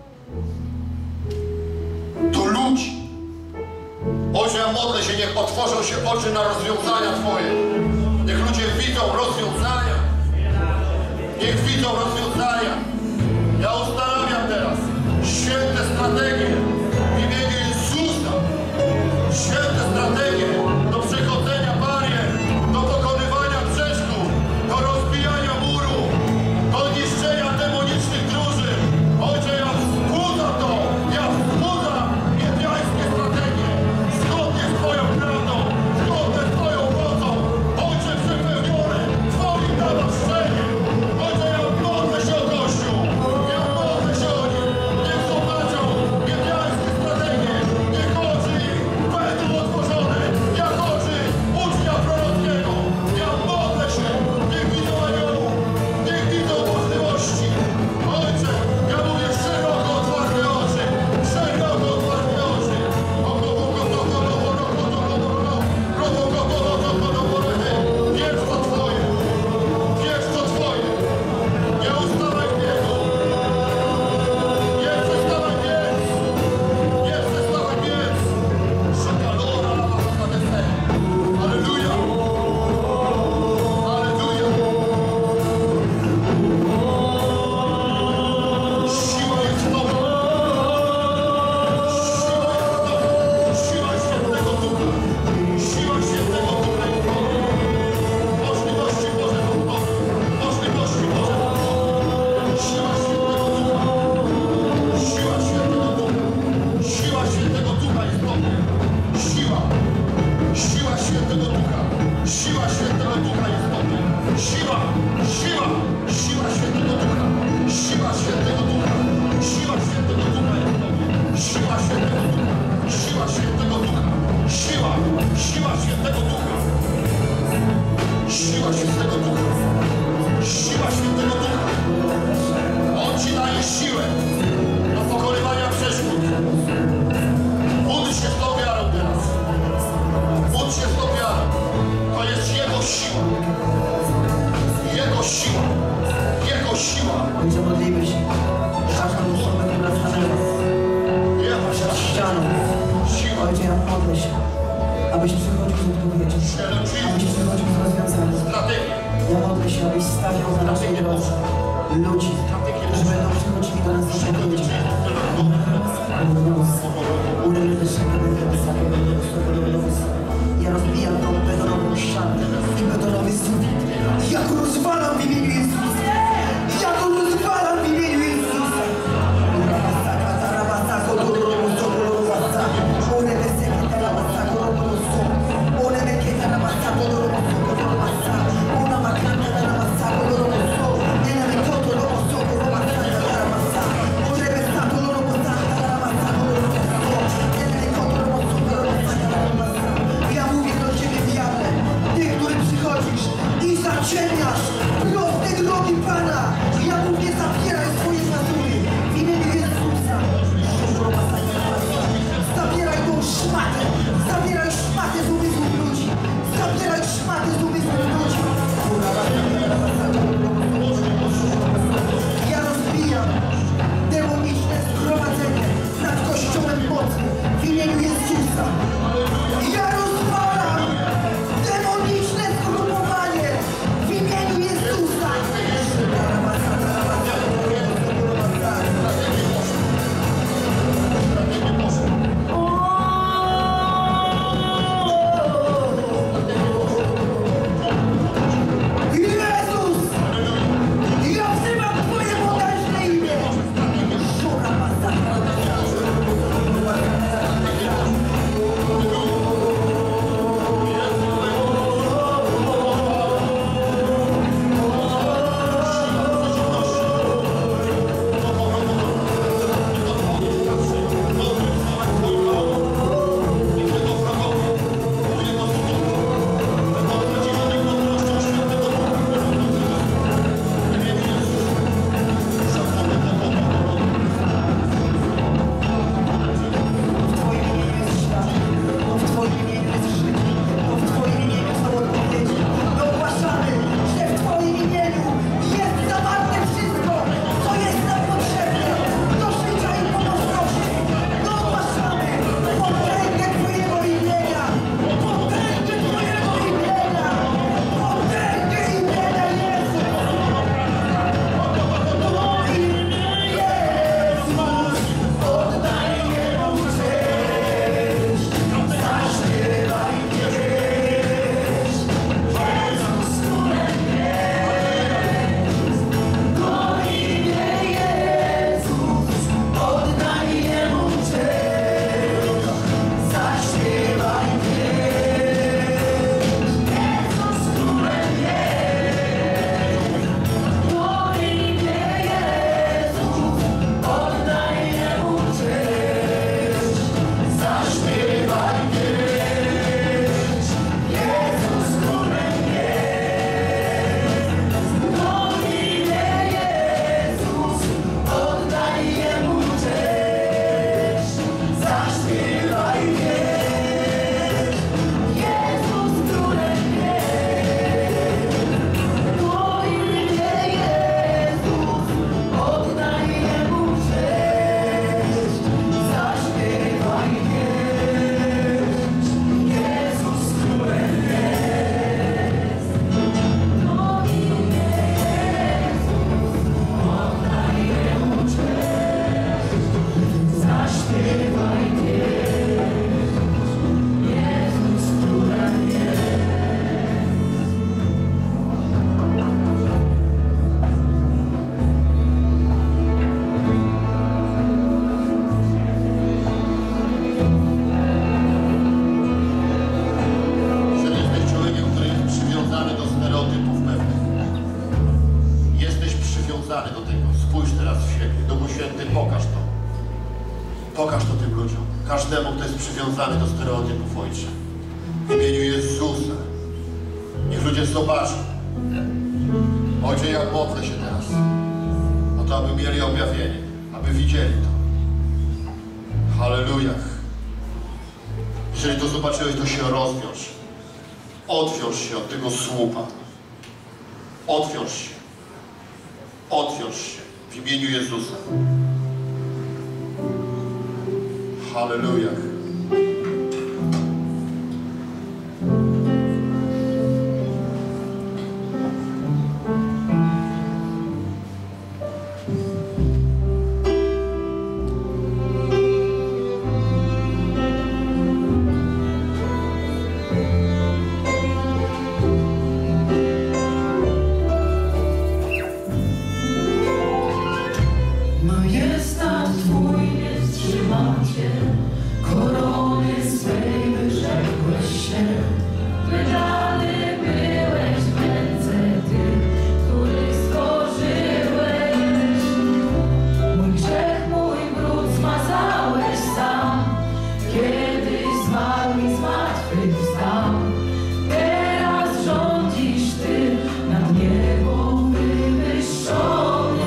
Do ludzi. Ojcze, ja modlę się, niech otworzą się oczy na rozwiązania Twoje. Niech ludzie widzą rozwiązania. Niech widzą rozwiązania. Ja ustanawiam teraz święte strategie w imieniu Jezusa. Święte strategie do przechodzenia barier, do pokonywania przeszkód, do rozbijania muru, do niszczenia demonicznych drużyn. Ojcze, ja wzbudzam to. Ja wzbudzam niebiańskie strategie. Zgodnie z Twoją prawdą, zgodnie z Twoją mocą. Ojcze, przepełnione Twoim namaszczeniem. Ojcze, ja modlę się o Kościół. Ja modlę się o nich. Niech zobaczą niebiańskie strategie. Niech oczy ich będą otworzone. Jak oczy ucznia prorockiego. Ja modlę się. Niech widzą aniołów. Niech widzą możliwości. Ojcze, ja mówię szeroko otwarte oczy. Szeroko otwarte oczy. Jest to Twoje. Jest to Twoje. Nie ustawaj biegu. Nie przestawaj biec. Nie przestawaj biec. Szakalora, lawakadese. Halleluja. Halleluja. Siła jest w Tobie. Siła Świętego Ducha. Siła Świętego Ducha jest w Tobie. Możliwości Boże są w Tobie. Możliwości Boże są w Tobie. Siła Świętego Ducha. Siła Świętego Ducha. Siła Świętego Ducha jest w Tobie. Siła. Siła Świętego Ducha. Siła Świętego Ducha jest w Tobie. Siła. Siła. Siła Świętego Ducha. Siła Świętego Ducha. Siła Świętego Ducha jest w Tobie. Siła Świętego Ducha. Siła Świętego Ducha. Siła. Siła Świętego Ducha. Siła Świętego Ducha. Siła Świętego Ducha. On Ci daje siłę do pokonywania przeszkód. Módl się z tą wiarą teraz. Módl się z tą wiarą. To jest Jego siła. Jego siła. Jego siła. Ojcze, modlimy się. Każdą osobę, która stanęła Jego przed ścianą. siła. Ojcze, ja modlę się, abyś przychodził z odpowiedzią. Abyś przychodził z rozwiązaniem. Strategia. Ja modlę się, abyś stawiał na naszej drodze ludzi, którzy będą przychodzili do nas z odpowiedzią. Ja rozbijam tą betonową ścianę i betonowy sufit. Ja go rozwalam w imieniu Jezusa. Ja go rozwalam w imieniu Jezusa. przywiązany do stereotypów, Ojcze. W imieniu Jezusa. Niech ludzie zobaczą. Ojcze, ja modlę się teraz o to, aby mieli objawienie, aby widzieli to. Halleluja. Jeżeli to zobaczyłeś, to się rozwiąż. Odwiąż się od tego słupa. Odwiąż się. Odwiąż się w imieniu Jezusa. Halleluja. Majestat Twój nie wstrzymał Cię, korony swej wyrzekłeś się. Wydany byłeś w ręce tych, których stworzyłeś. Mój grzech, mój brud zmazałeś sam, kiedyś zmarł i zmartwychwstał. Teraz rządzisz Ty nad niebo wywyższony.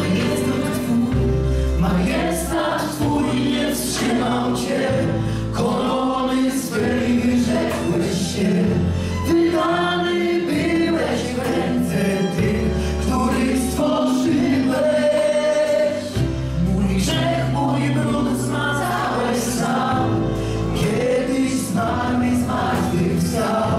Majestat Twój nie wstrzymał Cię, korony swej wyrzekłeś się. Wydany byłeś w ręce tych, których stworzyłeś. Mój grzech, mój brud zmazałeś sam, kiedyś zmarł i zmartwychwstał.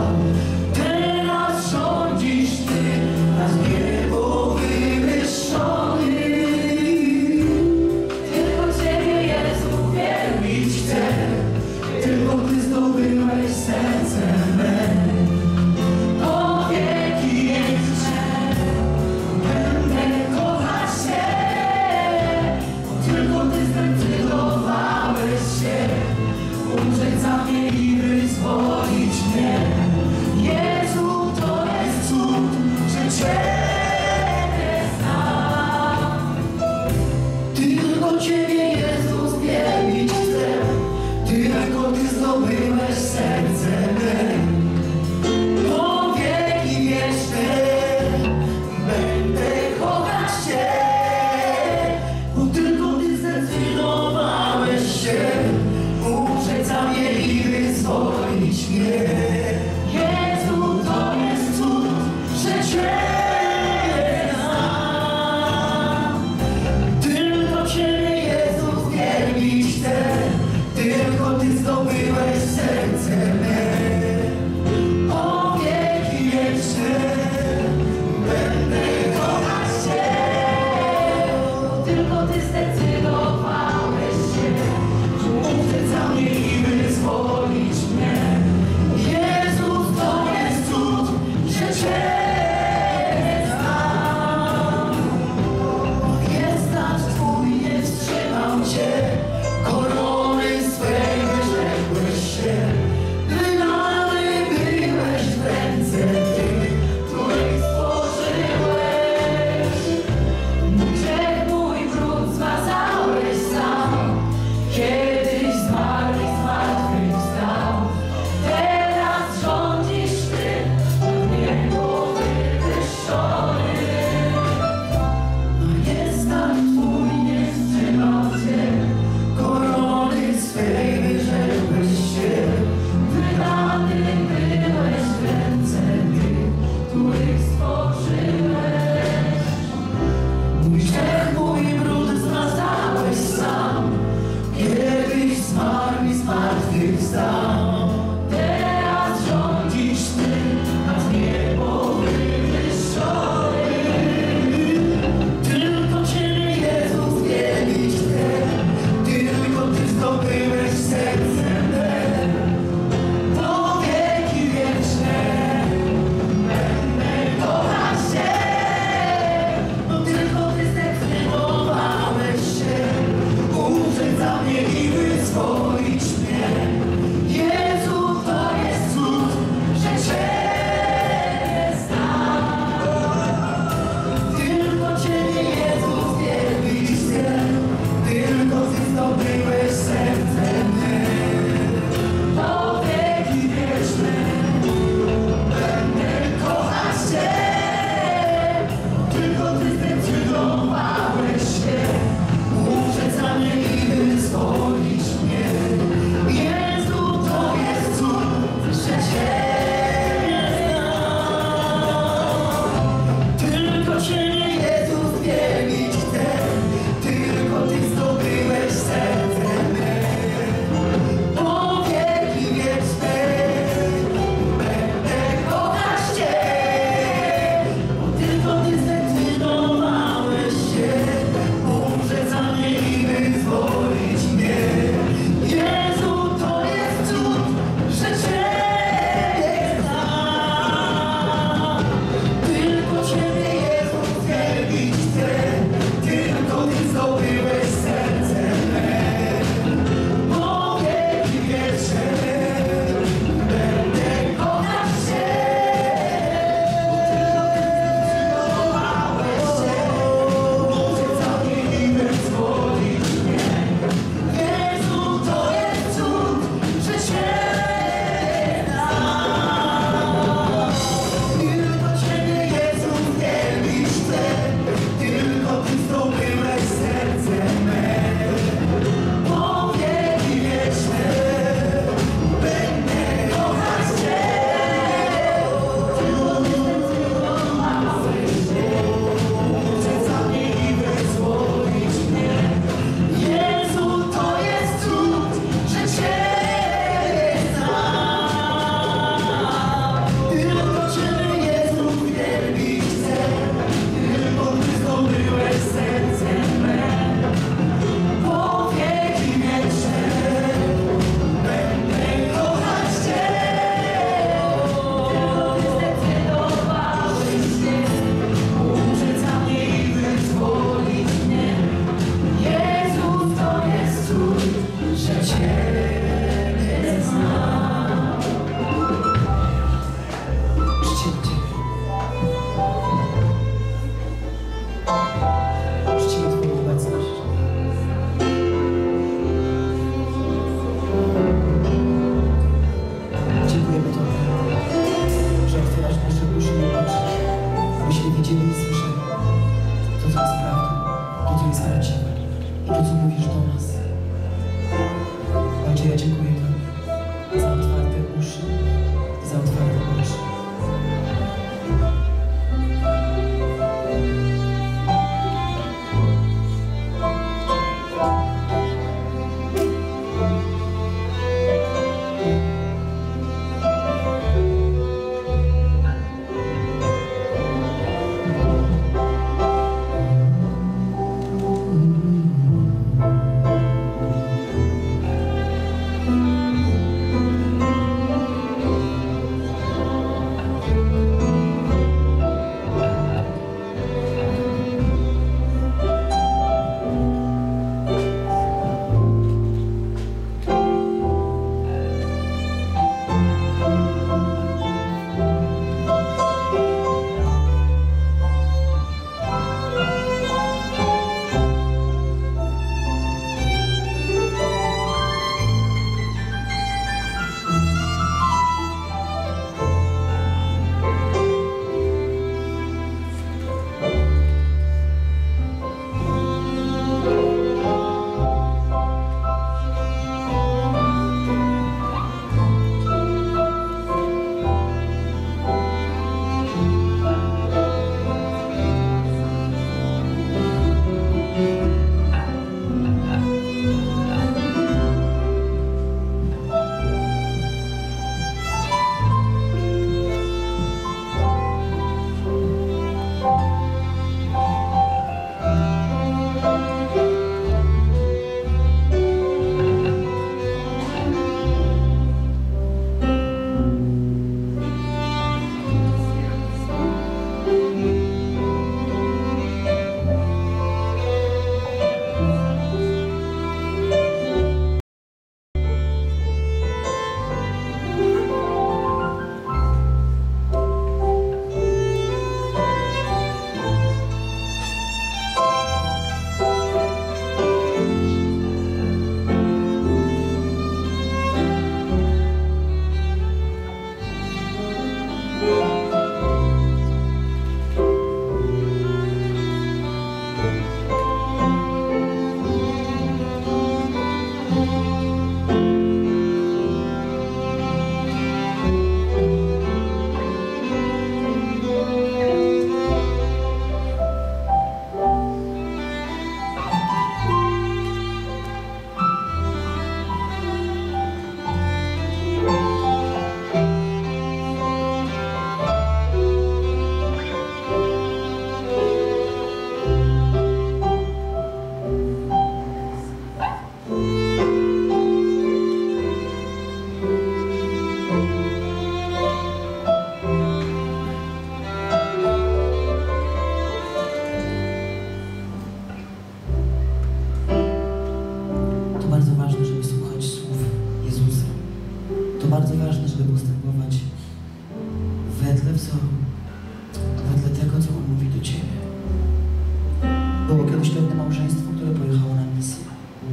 To bardzo ważne, żeby postępować wedle wzoru, wedle tego, co On mówi do Ciebie. Było kiedyś pewne małżeństwo, które pojechało na misję.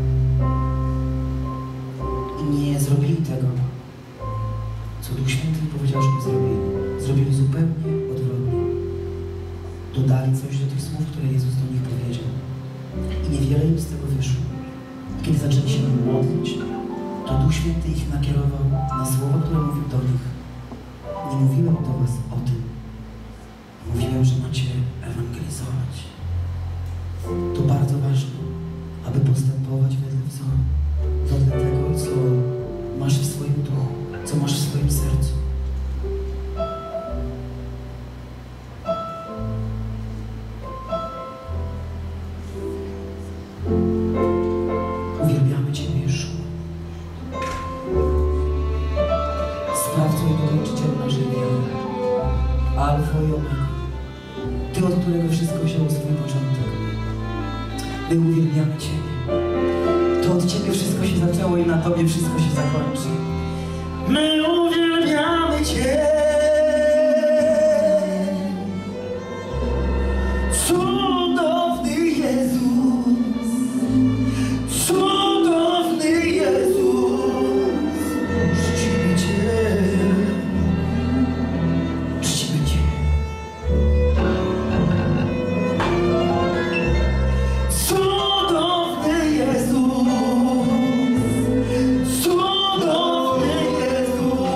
I nie zrobili tego, co Duch Święty powiedział, żeby zrobili. Zrobili zupełnie odwrotnie. Dodali coś do tych słów, które Jezus do nich powiedział. I niewiele im z tego wyszło. Kiedy zaczęli się modlić, to Duch Święty ich nakierował na słowa, które mówił do nich. Nie mówiłem do was o tym. Mówiłem, że macie ewangelizować. To bardzo ważne, aby postępować wedle wzoru, wedle tego, co masz w swoim duchu, co masz w swoim sercu. Uwielbiamy Ciebie, Jeszua. Sprawcą i dokończyciel naszej wiary. Alfa i Omega. Ty, od którego wszystko wzięło swój początek. My uwielbiamy Ciebie. To od Ciebie wszystko się zaczęło i na Tobie wszystko się zakończy. My uwielbiamy Cię. Cudowny Jezus. Cudowny Jezus. Czcimy Cię. Czcimy Cię. Cudowny Jezus. Cudowny Jezus.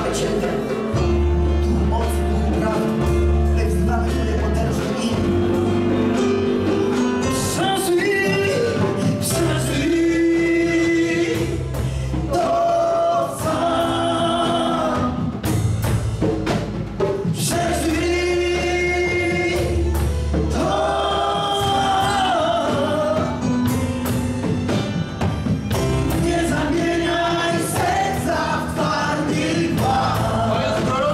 mamy Ciebie. Duchu mocy, duchu prawdy, my wzywamy Twoje potężne imię. To jest proroctwo.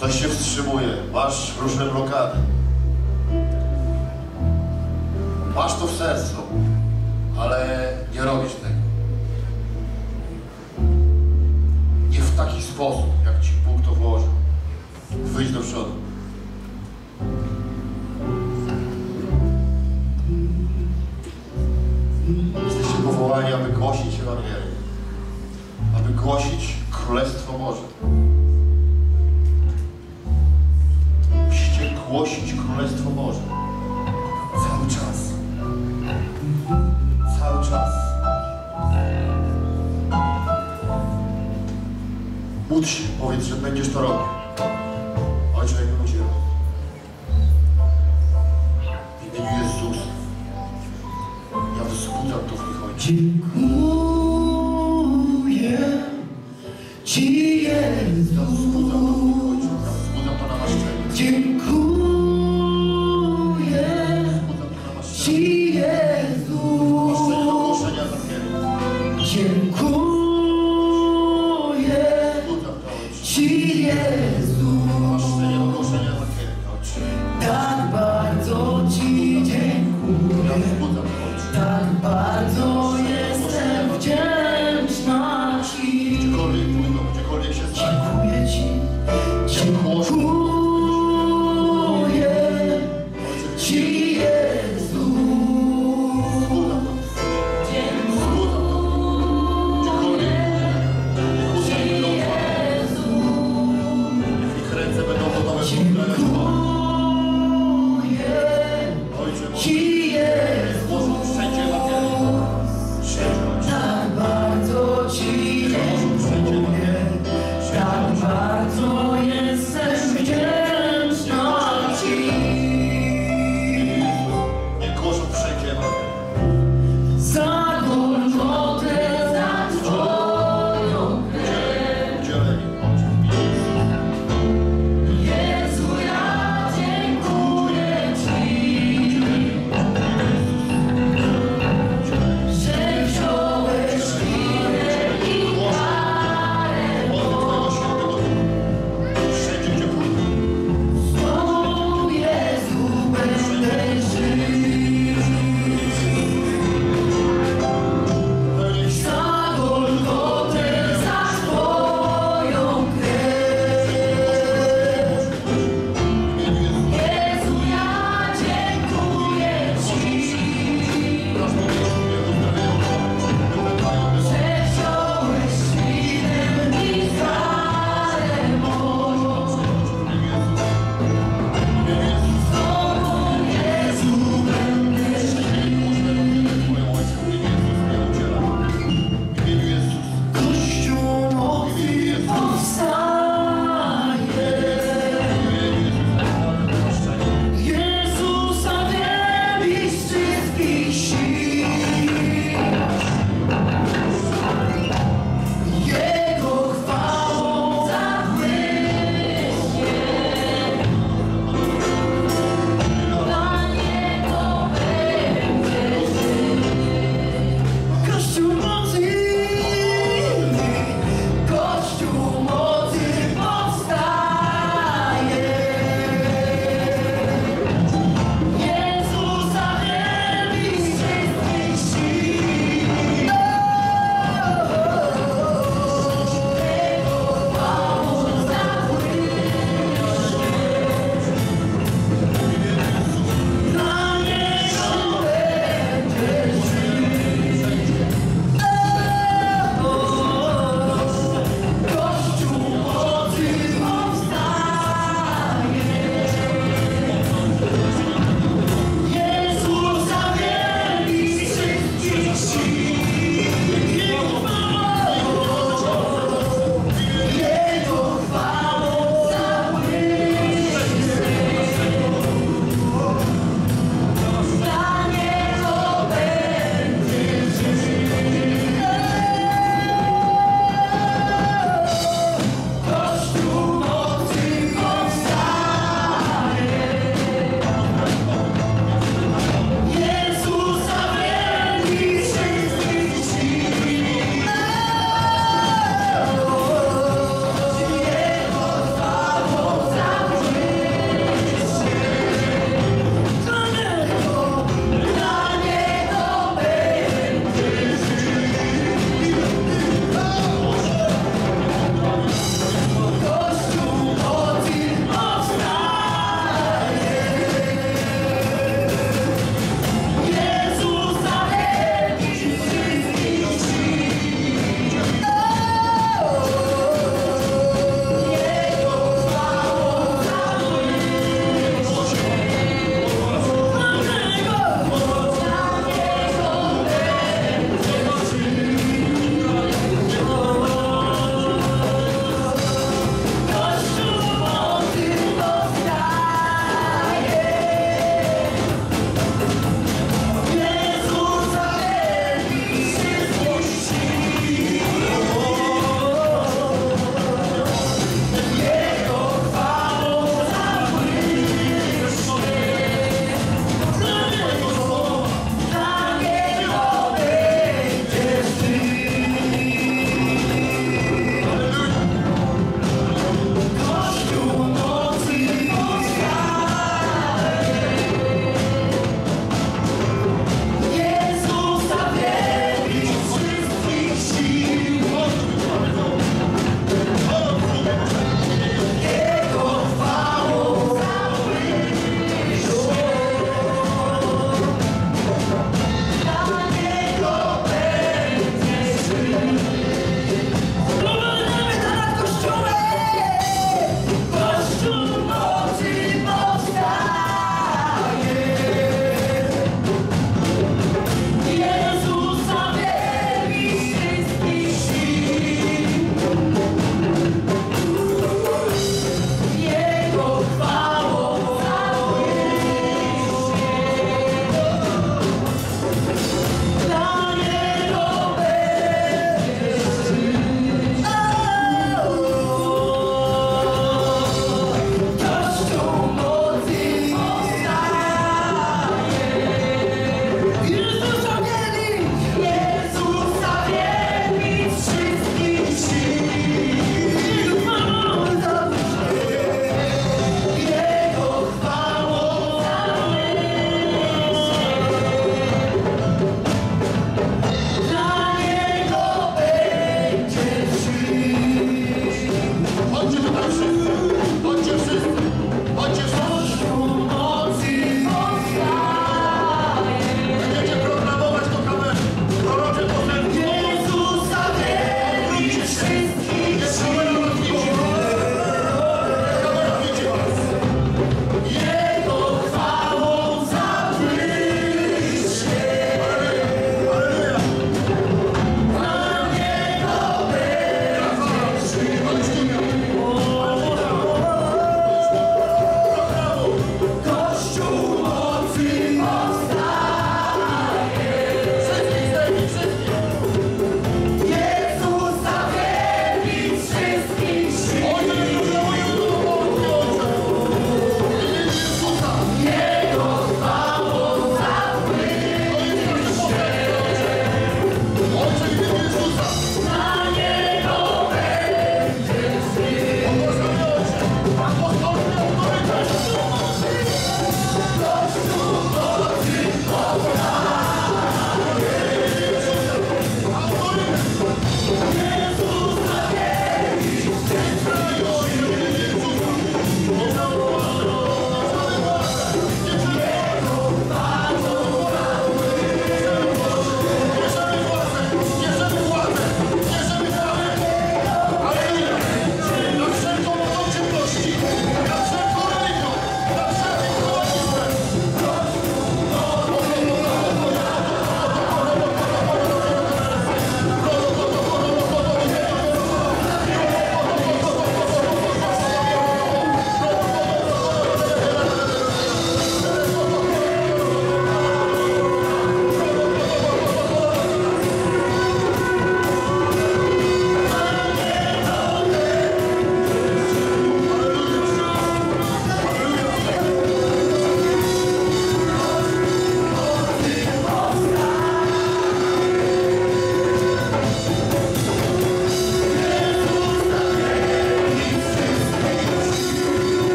Coś się wstrzymuje, masz różne blokady. Masz to w sercu, ale nie robisz tego. Nie w taki sposób, jak Ci Bóg to włożył. Wyjdź do przodu. Jesteście powołani, aby głosić Ewangelię. Aby głosić Królestwo Boże. Musicie głosić Królestwo Boże. Cały czas. Cały czas. Módl się, powiedz, że będziesz to robił. Ojcze, jak będzie robił. W imieniu Jezusa. Ja wzbudzam to w nich, Ojcze. Dziękuję Ci, Jezu. Ja wzbudzam to w nich, Ojcze. Ja wzbudzam to namaszczenie. Dziękuję Wzbudzam to namaszczenie. Ci, Jezu. Namaszczenie do głoszenia Ewangelii. Dziękuję Wzbudzam to, Ojcze. Ci, Jezu. Namaszczenie do głoszenia Ewangelii, Ojcze. Tak bardzo Ci dziękuję. Ja wzbudzam to, Ojcze. Tak bardzo jestem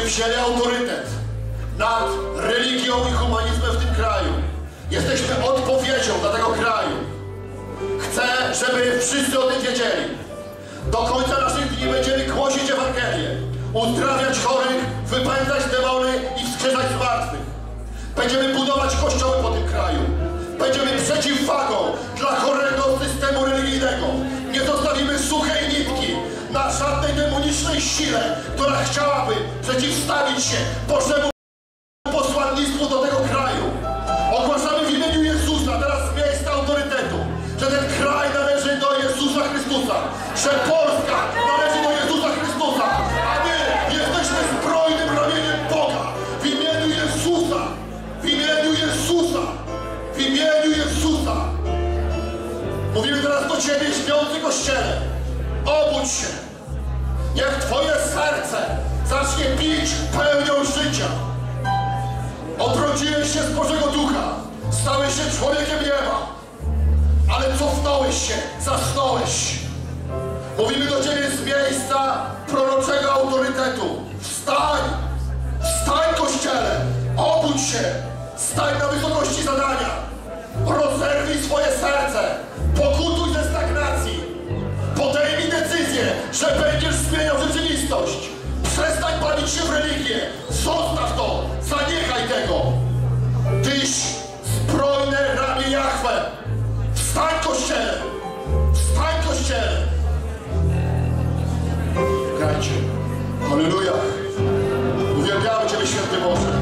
wzięli autorytet nad religią i humanizmem w tym kraju. Jesteśmy odpowiedzią dla tego kraju. Chcę, żeby wszyscy o tym wiedzieli. Do końca naszych dni będziemy głosić Ewangelię, uzdrawiać chorych, wypędzać demony i wskrzeszać zmartwych. Będziemy budować kościoły po tym kraju. Będziemy przeciwwagą dla chorego systemu religijnego. Nie zostawimy suchej nitki na żadnej demonicznej sile, która chciałaby przeciwstawić się Bożemu posłannictwu do tego kraju. Ogłaszamy w imieniu Jezusa teraz z miejsca autorytetu, że ten kraj należy do Jezusa Chrystusa, że Polska należy do Jezusa Chrystusa, a my jesteśmy zbrojnym ramieniem Boga. W imieniu Jezusa, w imieniu Jezusa, w imieniu Jezusa. Mówimy teraz do Ciebie, śpiący Kościele. Obudź się. Niech Twoje serce zacznie bić pełnią życia. Odrodziłeś się z Bożego Ducha. Stałeś się człowiekiem nieba. Ale cofnąłeś się, zasnąłeś. Mówimy do Ciebie z miejsca proroczego autorytetu. Wstań! Wstań, Kościele! Obudź się! Stań na wysokości zadania! Rozerwij swoje serce! Pokutuj ze stagnacji! Podejmij decyzję, że będziesz zmieniał rzeczywistość! Przestań bawić się w religię! Zostaw to! Zaniechaj tego! Tyś zbrojne ramię Jahwe! Wstań, Kościele! Wstań, Kościele! Grajcie! Halleluja! Uwielbiamy Ciebie, Święty Boże!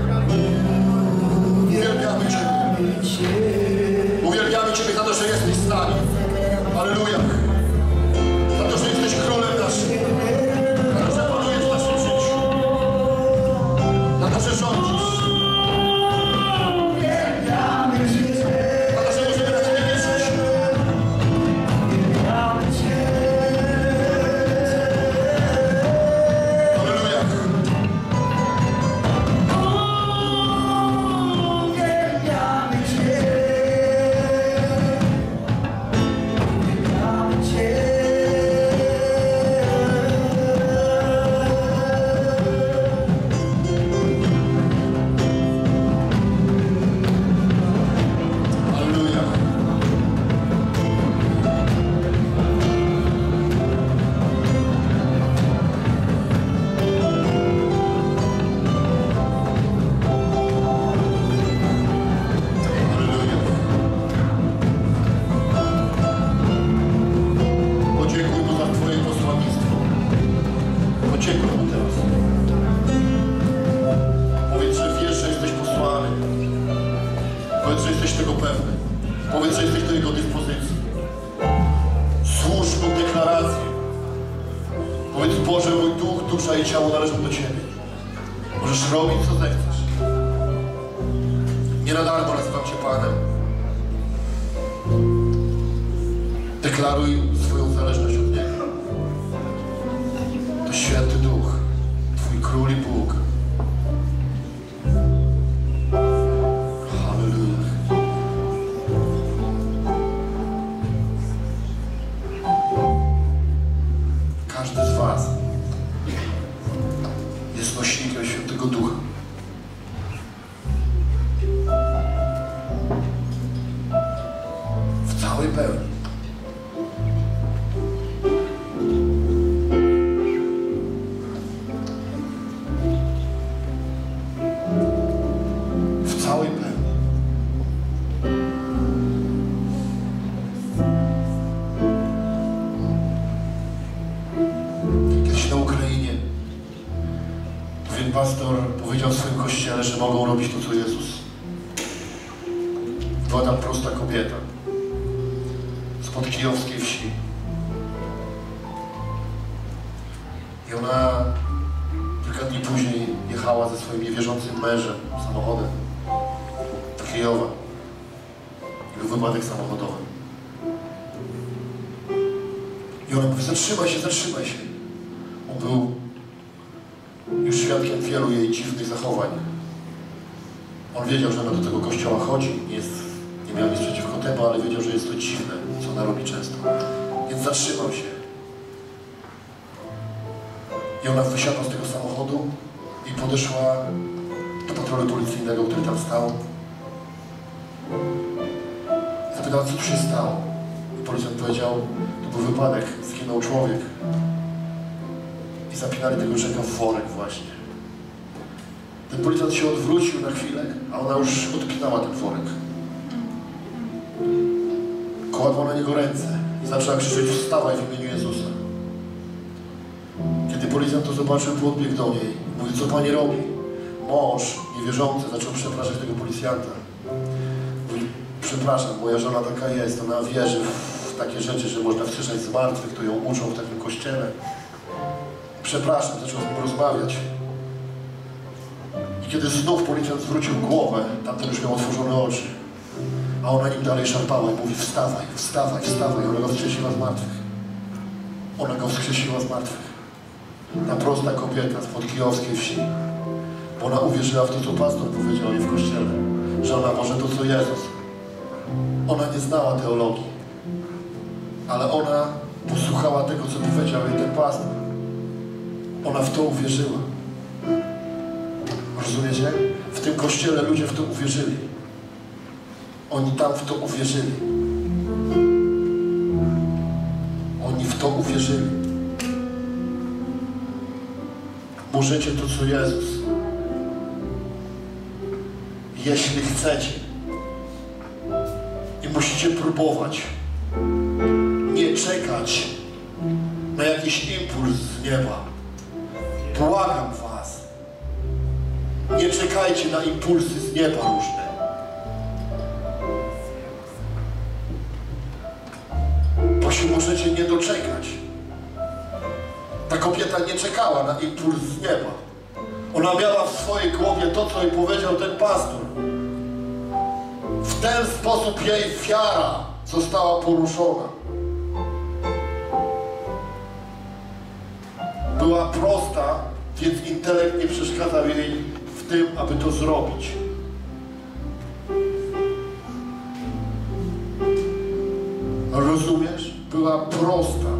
Uwielbiamy Ciebie! Uwielbiamy Ciebie za to, że jesteś z nami! Halleluja! Za to, że jesteś królem naszym! Za to, że panujesz w naszym życiu! Za to, że rządzisz! Za to, że możemy na Ciebie wierzyć! Halleluja! Halleluja! Halleluja! Podziękuj Mu za Twoje posłannictwo. Podziękuj Mu teraz. Powiedz, że wiesz, że jesteś posłany. Powiedz, że jesteś tego pewny. Powiedz, że jesteś do Jego dyspozycji. Służ Mu deklarację. Powiedz, Boże, mój duch, dusza i ciało należą do Ciebie. Możesz robić, co zechcesz. Nie na darmo nazywam Cię Panem. Deklaruj swoją zależność od Niego. To Święty Duch, Twój Król i Bóg. Halleluja. Każdy z Was jest nośnikiem Świętego Ducha. W całej pełni. W całej pełni. Kiedyś na Ukrainie pewien pastor powiedział w swoim kościele, że mogą robić to, co Jezus. Była tam prosta kobieta spod kijowskiej wsi. I ona kilka dni później jechała ze swoim niewierzącym mężem samochodem do Kijowa. I był wypadek samochodowy. I ona mówi, zatrzymaj się, zatrzymaj się. On był już świadkiem wielu jej dziwnych zachowań. On wiedział, że ona do tego kościoła chodzi. Nie miał nic przeciwko temu, ale wiedział, że jest to dziwne, co ona robi często. Więc zatrzymał się. I ona wysiadła z tego samochodu i podeszła do patrolu policyjnego, który tam stał. Zapytała, co tu się stało. I policjant powiedział, to był wypadek, zginął człowiek. I zapinali tego człowieka w worek właśnie. Ten policjant się odwrócił na chwilę, a ona już odpinała ten worek. Kładła na niego ręce i zaczęła krzyczeć, wstawaj w imieniu Jezusa. Kiedy policjant to zobaczył, podbiegł do niej. Mówi, co pani robi? Mąż niewierzący zaczął przepraszać tego policjanta. Mówi, przepraszam, moja żona taka jest, ona wierzy w takie rzeczy, że można wskrzeszać z martwych, to ją uczą w takim kościele. Przepraszam, zaczął z nim rozmawiać. I kiedy znów policjant zwrócił głowę, tamten już miał otworzone oczy. A ona nim dalej szarpała i mówi, wstawaj, wstawaj, wstawaj. Ona go wskrzesiła z martwych. Ona go wskrzesiła z martwych. Ta prosta kobieta spod kijowskiej wsi. Bo ona uwierzyła w to, co pastor powiedział jej w kościele. Że ona może to, co Jezus. Ona nie znała teologii. Ale ona posłuchała tego, co powiedział jej ten pastor. Ona w to uwierzyła. Rozumiecie? W tym kościele ludzie w to uwierzyli. Oni tam w to uwierzyli. Oni w to uwierzyli. Możecie to, co Jezus. Jeśli chcecie. I musicie próbować. Nie czekać na jakiś impuls z nieba. Błagam was. Nie czekajcie na impulsy z nieba różne. Bo się możecie nie doczekać. Ta kobieta nie czekała na impuls z nieba. Ona miała w swojej głowie to, co jej powiedział ten pastor. W ten sposób jej wiara została poruszona. Była prosta, więc intelekt nie przeszkadzał jej w tym, aby to zrobić. Rozumiesz? Była prosta.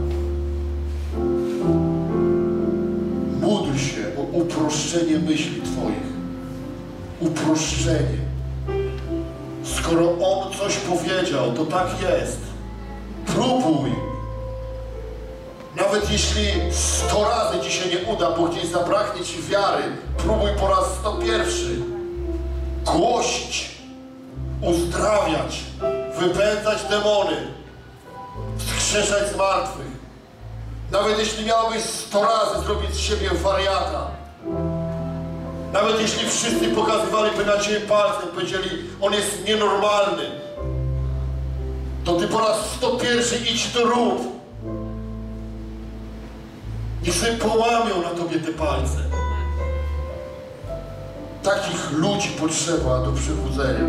Módl się o uproszczenie myśli twoich. Uproszczenie. Skoro On coś powiedział, to tak jest. Próbuj. Nawet jeśli 100 razy ci się nie uda, bo gdzieś zabraknie ci wiary, próbuj po raz 101. Głosić, uzdrawiać, wypędzać demony, wskrzeszać z martwych. Nawet jeśli miałbyś 100 razy zrobić z siebie wariata, nawet jeśli wszyscy pokazywaliby na ciebie palcem, powiedzieli, on jest nienormalny, to ty po raz 101 idź to rób. Niech sobie połamią na tobie te palce. Takich ludzi potrzeba do przebudzenia.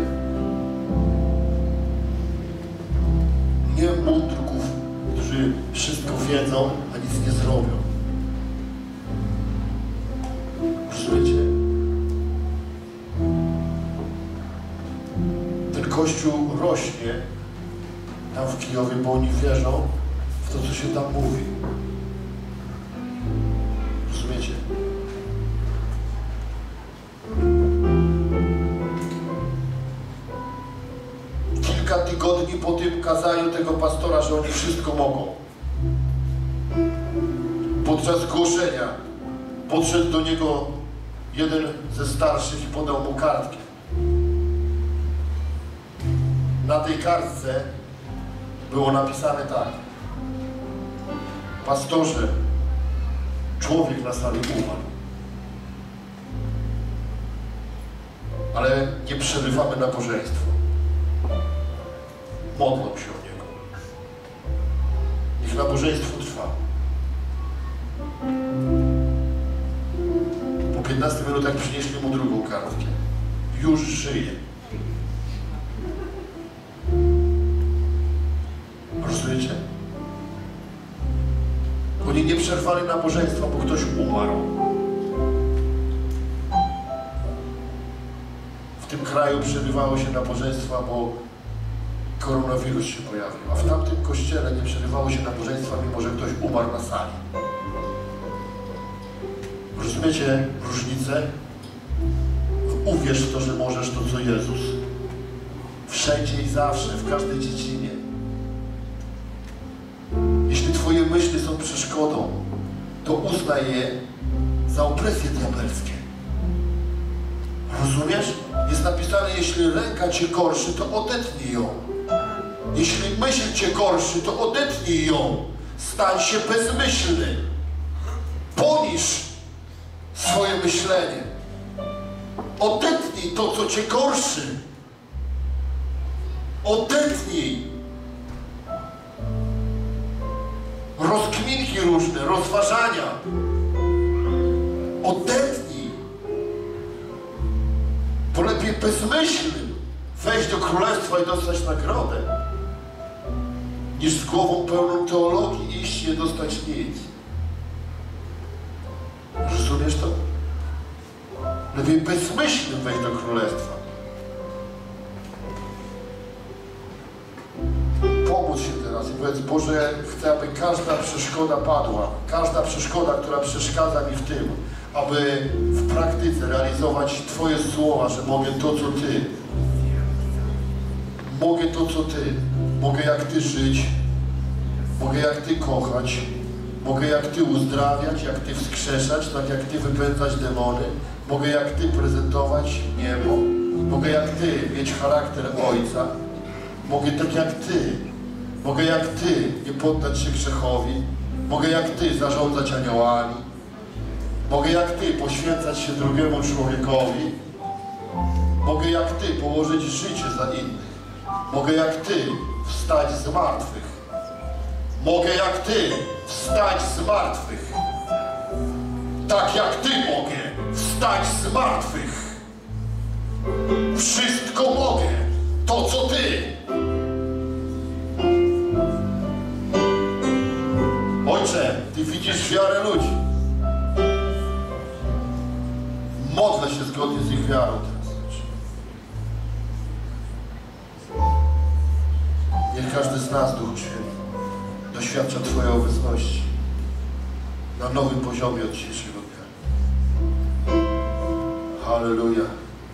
Nie mądrków, którzy wszystko wiedzą, a nic nie zrobią. Rozumiecie? Ten Kościół rośnie tam w Kijowie, bo oni wierzą w to, co się tam mówi. Rozumiecie? Kilka tygodni po tym kazaniu tego pastora, że oni wszystko mogą. Podczas głoszenia podszedł do niego jeden ze starszych i podał mu kartkę. Na tej kartce było napisane tak. Pastorze, człowiek na sali umarł. Ale nie przerywamy nabożeństwo. Modlą się o niego. Niech nabożeństwo trwa. Po 15 minutach przynieśli mu drugą kartkę. Już żyje. Rozumiecie? Oni nie przerwali nabożeństwa, bo ktoś umarł. W tym kraju przerywało się nabożeństwa, bo koronawirus się pojawił. A w tamtym kościele nie przerywało się nabożeństwa, mimo że ktoś umarł na sali. Rozumiecie? Rozumiecie różnicę? Uwierz w to, że możesz to, co Jezus. Wszędzie i zawsze, w każdej dziedzinie. Jeśli twoje myśli są przeszkodą, to uznaj je za opresje diabelskie. Rozumiesz? Jest napisane, jeśli ręka cię gorszy, to odetnij ją. Jeśli myśl cię gorszy, to odetnij ją. Stań się bezmyślny. Poniż swoje myślenie. Odetnij to, co cię gorszy. Odetnij. Rozkminki różne, rozważania. Odetnij. Bo lepiej bezmyślnym wejść do królestwa i dostać nagrodę, niż z głową pełną teologii iść i nie dostać nic. Rozumiesz to? Lepiej bezmyślnym wejść do królestwa. Pomóż się teraz i powiedz: Boże, chcę, aby każda przeszkoda padła. Każda przeszkoda, która przeszkadza mi w tym, aby w praktyce realizować Twoje słowa, że mogę to, co Ty. Mogę to, co Ty. Mogę jak Ty żyć. Mogę jak Ty kochać. Mogę jak Ty uzdrawiać, jak Ty wskrzeszać, tak jak Ty wypędzać demony. Mogę jak Ty prezentować niebo. Mogę jak Ty mieć charakter Ojca. Mogę tak jak Ty. Mogę jak Ty nie poddać się grzechowi. Mogę jak Ty zarządzać aniołami. Mogę jak Ty poświęcać się drugiemu człowiekowi. Mogę jak Ty położyć życie za innych. Mogę jak Ty wstać z martwych. Mogę jak Ty wstać z martwych. Tak jak Ty mogę wstać z martwych. Wszystko mogę. To, co Ty. Ojcze, Ty widzisz wiarę ludzi. Modlę się zgodnie z ich wiarą teraz. Niech każdy z nas, Duchu Święty, doświadcza Twojej obecności na nowym poziomie od dzisiejszego dnia. Halleluja.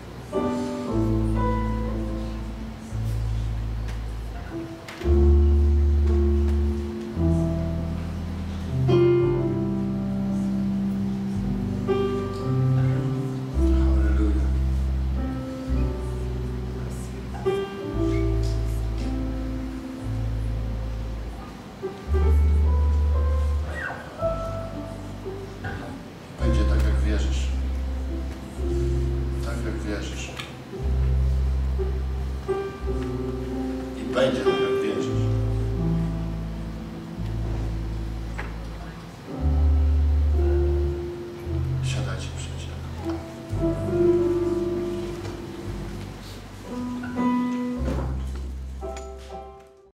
Będzie tak, jak wierzysz. Tak, jak wierzysz. I będzie tak,